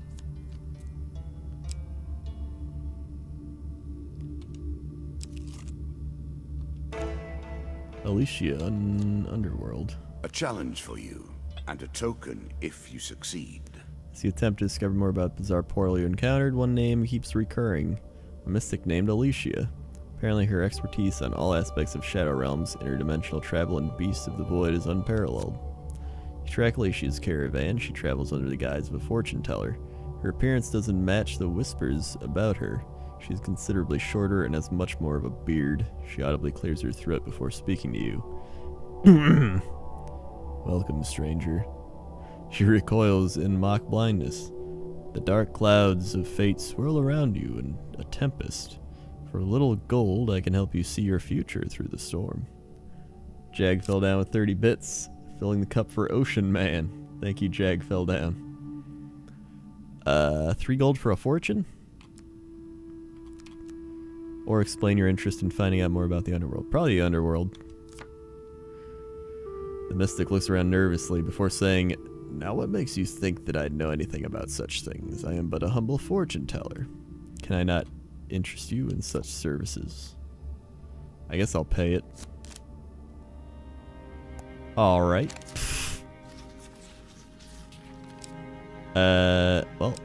Alicia, Underworld. A challenge for you, and a token if you succeed. As you attempt to discover more about the bizarre portal you encountered, one name keeps recurring. A mystic named Alicia. Apparently her expertise on all aspects of Shadow Realms, interdimensional travel, and beasts of the void is unparalleled. You track Alicia's caravan. She travels under the guise of a fortune teller. Her appearance doesn't match the whispers about her. She is considerably shorter and has much more of a beard. She audibly clears her throat before speaking to you. Welcome, stranger. She recoils in mock blindness. The dark clouds of fate swirl around you in a tempest. For a little gold, I can help you see your future through the storm. Jag fell down with 30 bits, filling the cup for Ocean Man. Thank you, Jag fell down. 3 gold for a fortune? Or explain your interest in finding out more about the underworld. Probably the underworld. The mystic looks around nervously before saying, "Now what makes you think that I'd know anything about such things? I am but a humble fortune teller. Can I not interest you in such services? I guess I'll pay it." Alright. Well.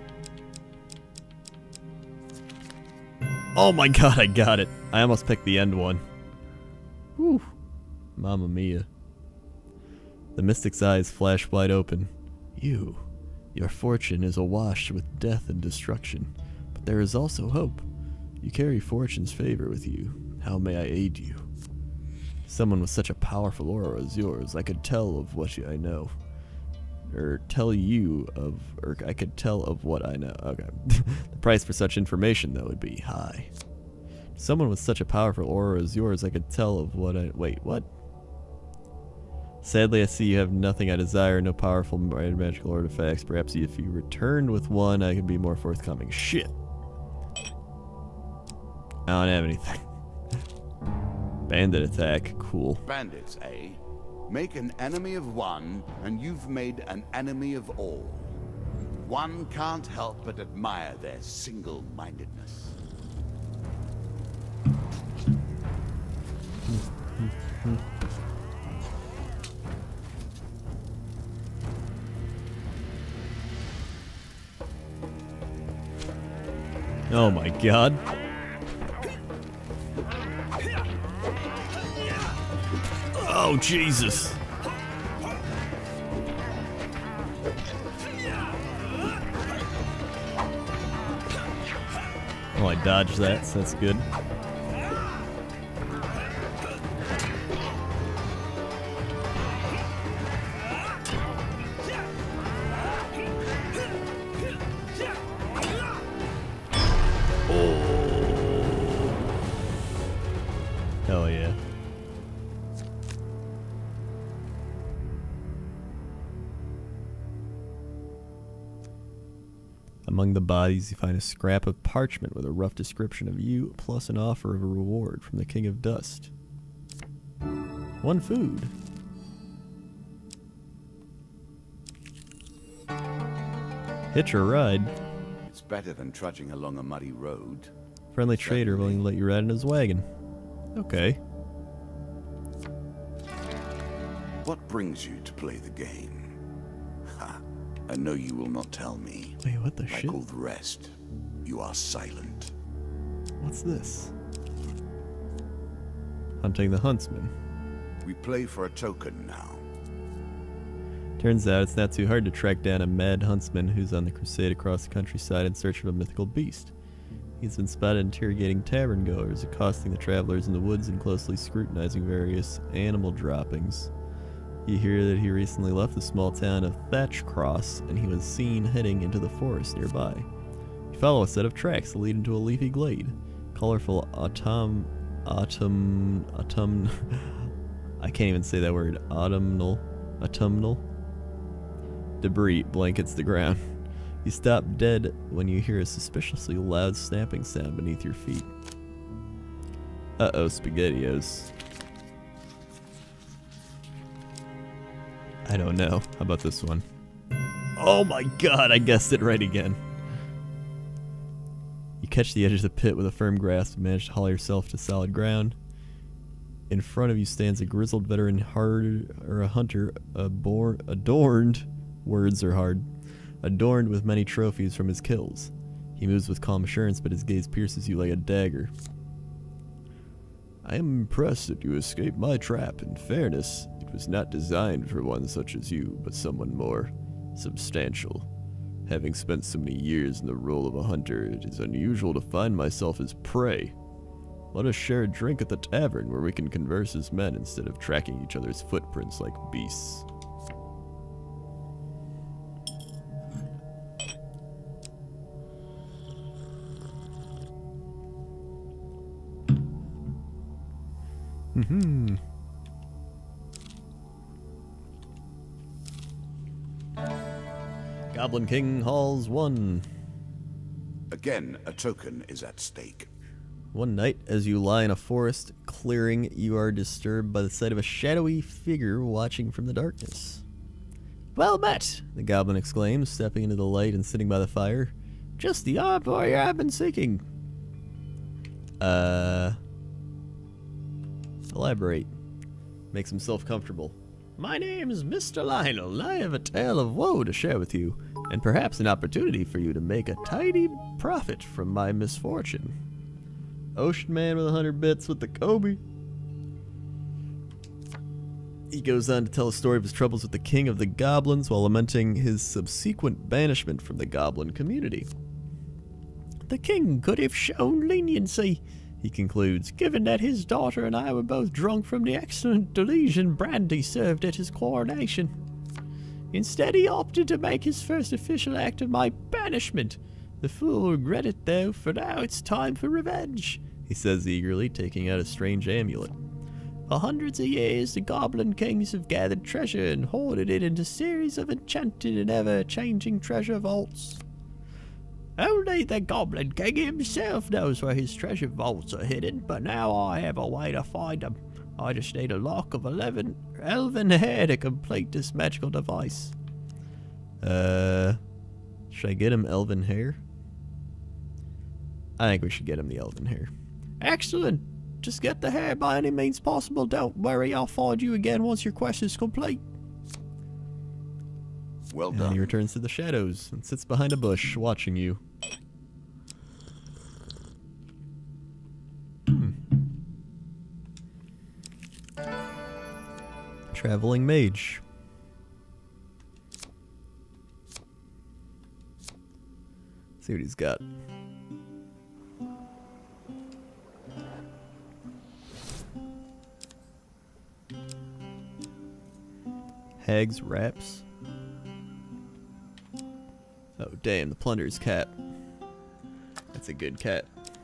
Oh my god, I got it. I almost picked the end one. Whew. Mamma mia. The mystic's eyes flash wide open. Your fortune is awash with death and destruction, but there is also hope. You carry fortune's favor with you. How may I aid you? Someone with such a powerful aura as yours, I could tell of what I know. Or I could tell of what I know. Okay. The price for such information, though, would be high. Someone with such a powerful aura as yours, I could tell of what I... Wait, what? Sadly, I see you have nothing I desire, no powerful magical artifacts. Perhaps if you returned with one, I could be more forthcoming. Shit. I don't have anything. Bandit attack. Cool. Bandits, eh? Make an enemy of one, and you've made an enemy of all. One can't help but admire their single-mindedness. Oh my god. Oh, Jesus. Oh, I dodged that, so that's good. Hell yeah. Among the bodies, you find a scrap of parchment with a rough description of you, plus an offer of a reward from the King of Dust. 1 food. Hitch or ride. It's better than trudging along a muddy road. Friendly trader willing to let you ride in his wagon. Okay. What brings you to play the game? Ha! I know you will not tell me. Wait, what the Like shit? all the rest, you are silent. What's this? Hunting the Huntsman. We play for a token now. Turns out it's not too hard to track down a mad huntsman who's on the crusade across the countryside in search of a mythical beast. He's been spotted interrogating tavern goers, accosting the travelers in the woods, and closely scrutinizing various animal droppings. You hear that he recently left the small town of Thatchcross, and he was seen heading into the forest nearby. You follow a set of tracks that lead into a leafy glade. Colorful autumnal I can't even say that word. Autumnal debris blankets the ground. You stop dead when you hear a suspiciously loud snapping sound beneath your feet. Uh-oh, SpaghettiOs. I don't know. How about this one? Oh my god, I guessed it right again. You catch the edge of the pit with a firm grasp and manage to haul yourself to solid ground. In front of you stands a grizzled veteran hunter, adorned with many trophies from his kills. He moves with calm assurance, but his gaze pierces you like a dagger. I am impressed that you escaped my trap. In fairness, it was not designed for one such as you, but someone more substantial. Having spent so many years in the role of a hunter, it is unusual to find myself as prey. Let us share a drink at the tavern where we can converse as men instead of tracking each other's footprints like beasts. Goblin King Halls 1. Again, a token is at stake. One night, as you lie in a forest clearing, you are disturbed by the sight of a shadowy figure watching from the darkness. Well met, the goblin exclaims, stepping into the light and sitting by the fire. Just the odd warrior I've been seeking. Elaborate. Makes himself comfortable. My name's Mr. Lionel. I have a tale of woe to share with you, and perhaps an opportunity for you to make a tidy profit from my misfortune. Ocean Man with 100 bits with the Kobe. He goes on to tell a story of his troubles with the king of the goblins while lamenting his subsequent banishment from the goblin community. The king could have shown leniency, he concludes, given that his daughter and I were both drunk from the excellent Delesian brandy served at his coronation. Instead, he opted to make his first official act of my banishment. The fool will regret it, though, for now it's time for revenge, he says eagerly, taking out a strange amulet. For hundreds of years, the Goblin Kings have gathered treasure and hoarded it into a series of enchanted and ever-changing treasure vaults. Only the Goblin King himself knows where his treasure vaults are hidden, but now I have a way to find them. I just need a lock of elven hair to complete this magical device. Should I get him elven hair? I think we should get him the elven hair. Excellent! Just get the hair by any means possible. Don't worry, I'll find you again once your quest is complete. Well And done. he returns to the shadows and sits behind a bush, watching you. Traveling mage. See what he's got. Hag's wraps. Oh damn, the plunder's cat. That's a good cat.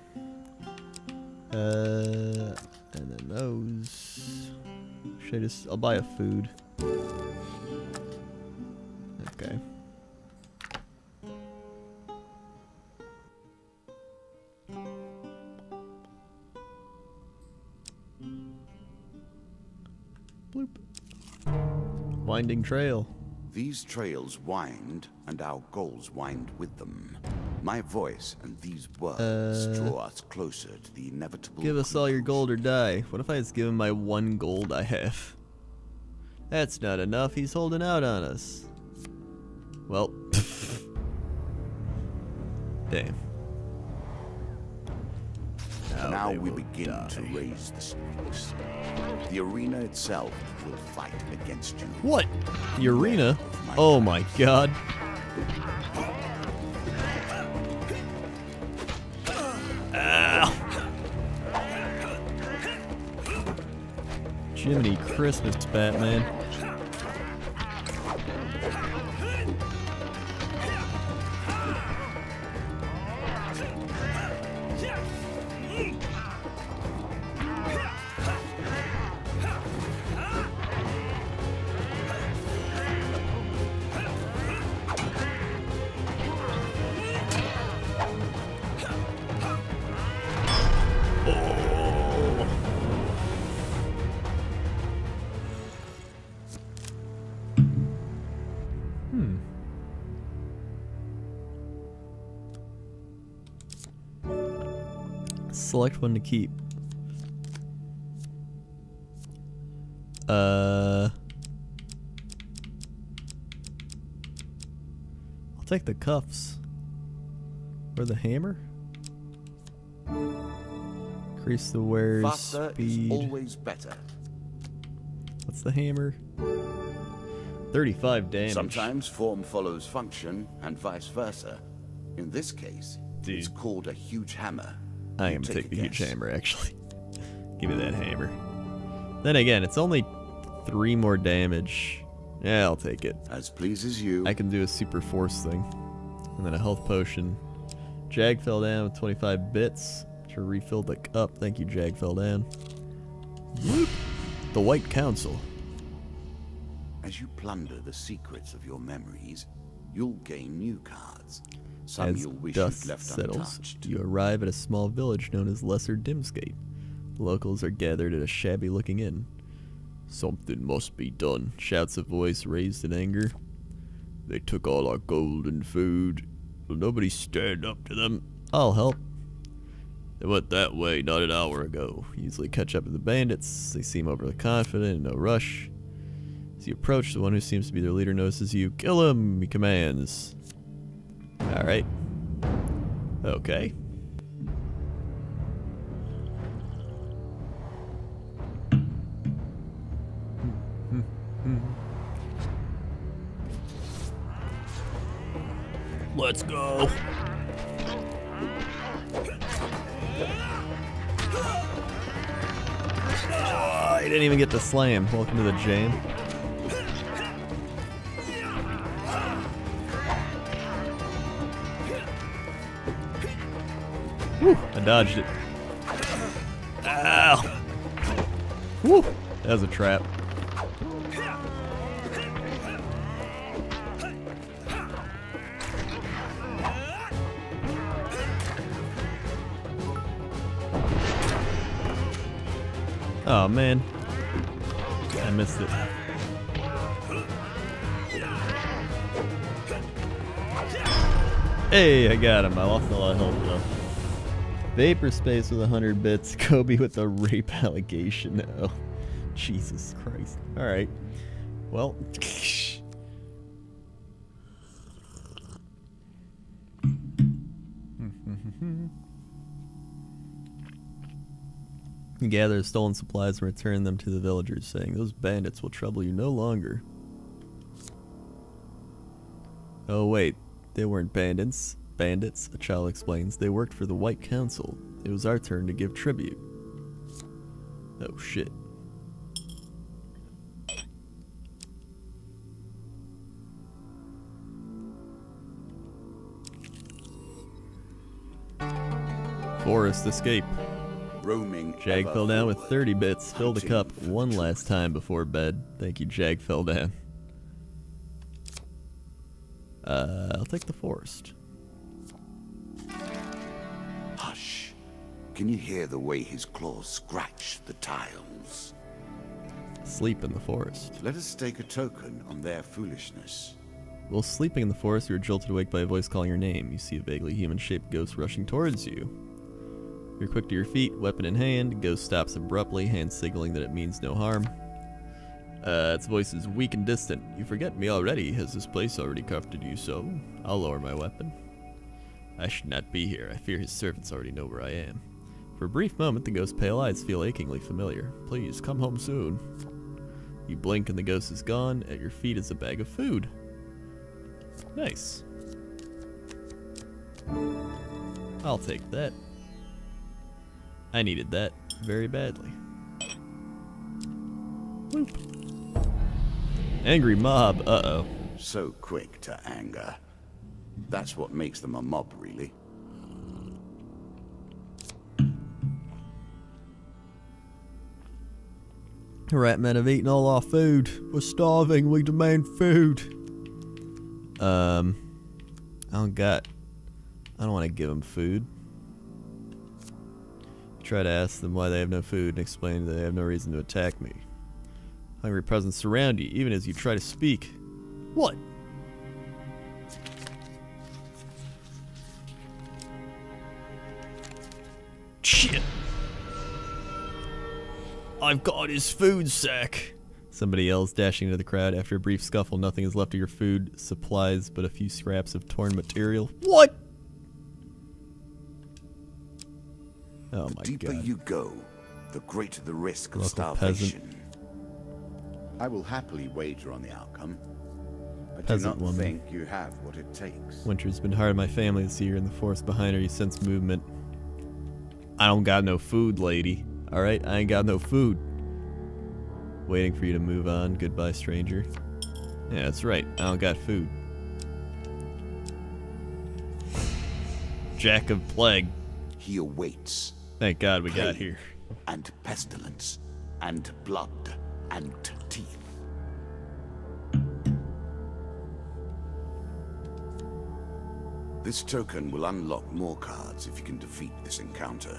And then those. Should I just? I'll buy a food. Okay. Bloop. Winding trail. These trails wind, and our goals wind with them. My voice and these words draw us closer to the inevitable. Give us all your gold or die. What if I just give him my 1 gold I have? That's not enough. He's holding out on us. Well. Damn. Now they we will begin die. to raise the stakes. The arena itself will fight against you. What? The arena? Oh my god. Ow. Jiminy Christmas, Batman. Select one to keep. I'll take the cuffs. Or the hammer? Increase the wearer's Faster speed. is always better. What's the hammer? 35 damage. Sometimes form follows function, and vice versa. In this case, it's Dude. called a huge hammer. I You am take take a the huge guess. hammer, actually. Give me that hammer. Then again, it's only 3 more damage. Yeah, I'll take it. As pleases you. I can do a super force thing. And then a health potion. Jag fell down with 25 bits to refill the cup. Thank you, Jag fell down. Whoop. The White Council. As you plunder the secrets of your memories, you'll gain new cards. Some As you'll wish dust you'd left settles, untouched. you arrive at a small village known as Lesser Dimsgate. Locals are gathered at a shabby-looking inn. Something must be done, shouts a voice raised in anger. They took all our gold and food. Will nobody stand up to them? I'll help. They went that way not an hour ago. You easily catch up with the bandits. They seem overly confident, in no rush. As you approach, the one who seems to be their leader notices you. Kill him, he commands. Alright. Okay. Let's go. I didn't even get to slam. Welcome to the jam. Whew, I dodged it. Ow. Woo! That was a trap. Oh man. I missed it. Hey, I got him. I lost a lot of health though. Vapor Space with 100 bits. Kobe with a rape allegation. Oh, Jesus Christ. Alright. Well. You gather stolen supplies and return them to the villagers, saying, "Those bandits will trouble you no longer." Oh wait, they weren't bandits. Bandits, a child explains. They worked for the White Council. It was our turn to give tribute. Oh shit. Forest escape. Roaming Jag ever fell down with forward, 30 bits. Fill the hunting cup for one truth. last time before bed. Thank you, Jag fell down. I'll take the forest. Hush. Can you hear the way his claws scratch the tiles? Sleep in the forest. Let us stake a token on their foolishness. While sleeping in the forest, you are jolted awake by a voice calling your name. You see a vaguely human-shaped ghost rushing towards you. You're quick to your feet, weapon in hand. Ghost stops abruptly, hand signaling that it means no harm. Its voice is weak and distant. You forget me already. Has this place already comforted you so? I'll lower my weapon. I should not be here. I fear his servants already know where I am. For a brief moment, the ghost's pale eyes feel achingly familiar. Please, come home soon. You blink and the ghost is gone. At your feet is a bag of food. Nice. I'll take that. I needed that very badly. Whoop. Angry mob, uh-oh. So quick to anger. That's what makes them a mob, really. Rat men have eaten all our food. We're starving. We demand food. I don't want to give them food. Try to ask them why they have no food and explain that they have no reason to attack me. Hungry presence surround you, even as you try to speak. What? Shit. I've got his food sack. Somebody yells, dashing into the crowd. After a brief scuffle, nothing is left of your food supplies but a few scraps of torn material. What? Oh my The deeper god. you go, the greater the risk of Local starvation. I will happily wager on the outcome. I do Peasant not woman. think you have what it takes. Winter's been hard on my family this year. In the forest behind her, you sense movement. I don't got no food, lady. Alright, I ain't got no food. Waiting for you to move on. Goodbye, stranger. Yeah, that's right. I don't got food. Jack of Plague. He awaits. Thank God we got Plague here. And pestilence, and blood, and teeth. This token will unlock more cards if you can defeat this encounter.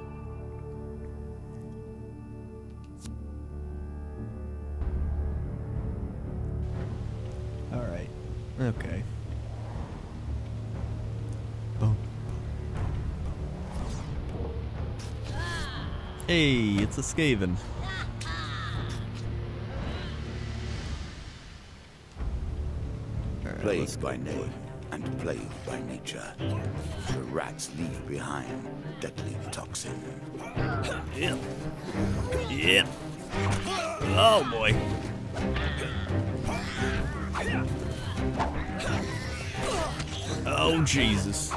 Alright. Okay. Boom. Hey, it's a Skaven. Alright, let's Plague go. by name and plague by nature. The rats leave behind deadly toxin. Yep. Yep. Oh boy. Oh Jesus.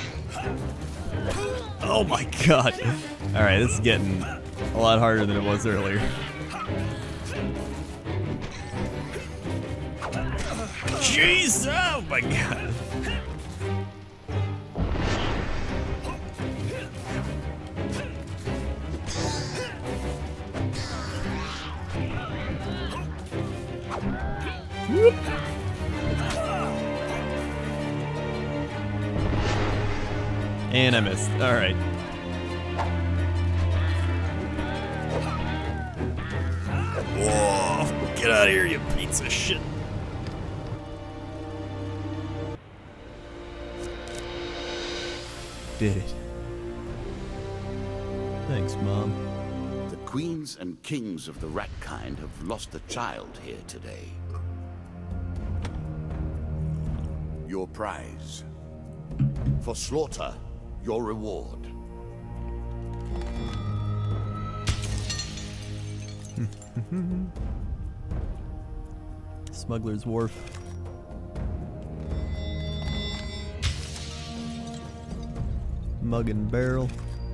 Oh my god. Alright, this is getting a lot harder than it was earlier. Jeez. Oh my god. And I missed. Alright. Whoa. Get out of here, you piece of shit. Did it. Thanks, Mom. The queens and kings of the rat kind have lost a child here today. Your prize. For slaughter, your reward. Smuggler's Wharf. Mug and Barrel.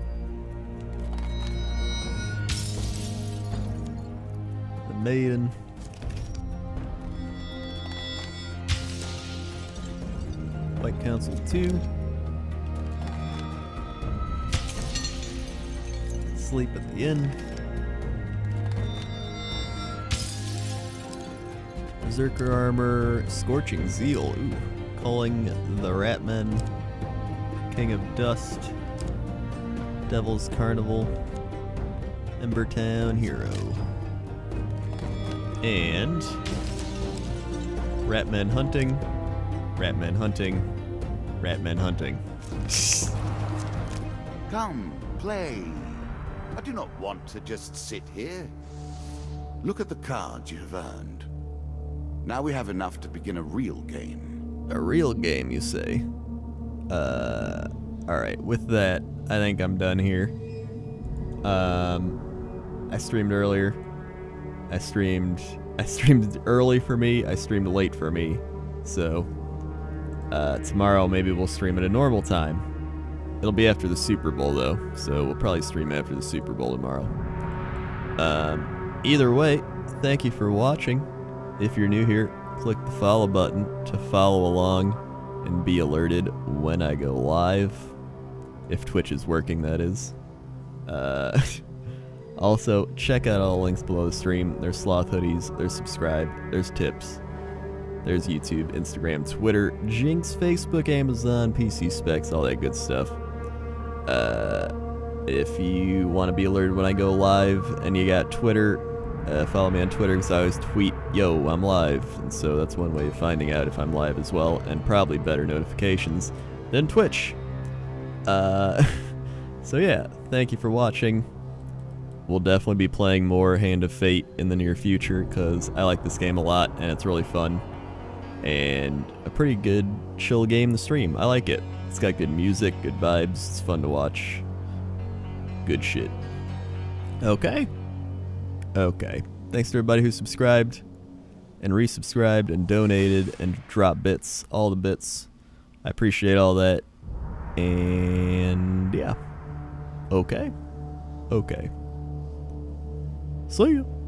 The Maiden. White Council 2. Sleep at the Inn. Berserker Armor, Scorching Zeal, ooh. Calling the Ratmen, King of Dust, Devil's Carnival, Embertown Hero. And Ratman hunting, Ratman hunting, Ratman hunting. Come, play. I do not want to just sit here. Look at the cards you have earned. Now we have enough to begin a real game. A real game, you say? Alright, with that, I think I'm done here. I streamed earlier. I streamed early for me, I streamed late for me. So, tomorrow maybe we'll stream at a normal time. It'll be after the Super Bowl though, so we'll probably stream after the Super Bowl tomorrow. Either way, thank you for watching. If you're new here, click the follow button to follow along and be alerted when I go live. If Twitch is working, that is. Also, check out all the links below the stream. There's sloth hoodies, there's subscribe, there's tips, there's YouTube, Instagram, Twitter, Jinx, Facebook, Amazon, PC Specs, all that good stuff. If you want to be alerted when I go live and you got Twitter, follow me on Twitter because I always tweet, yo, I'm live. And so that's one way of finding out if I'm live as well, and probably better notifications than Twitch. So yeah, thank you for watching. We'll definitely be playing more Hand of Fate in the near future because I like this game a lot and it's really fun. And a pretty good chill game to stream. I like it. It's got good music, good vibes, it's fun to watch. Good shit. Okay. Okay. Thanks to everybody who subscribed and resubscribed and donated and dropped bits, all the bits. I appreciate all that. And yeah. Okay. Okay. See ya.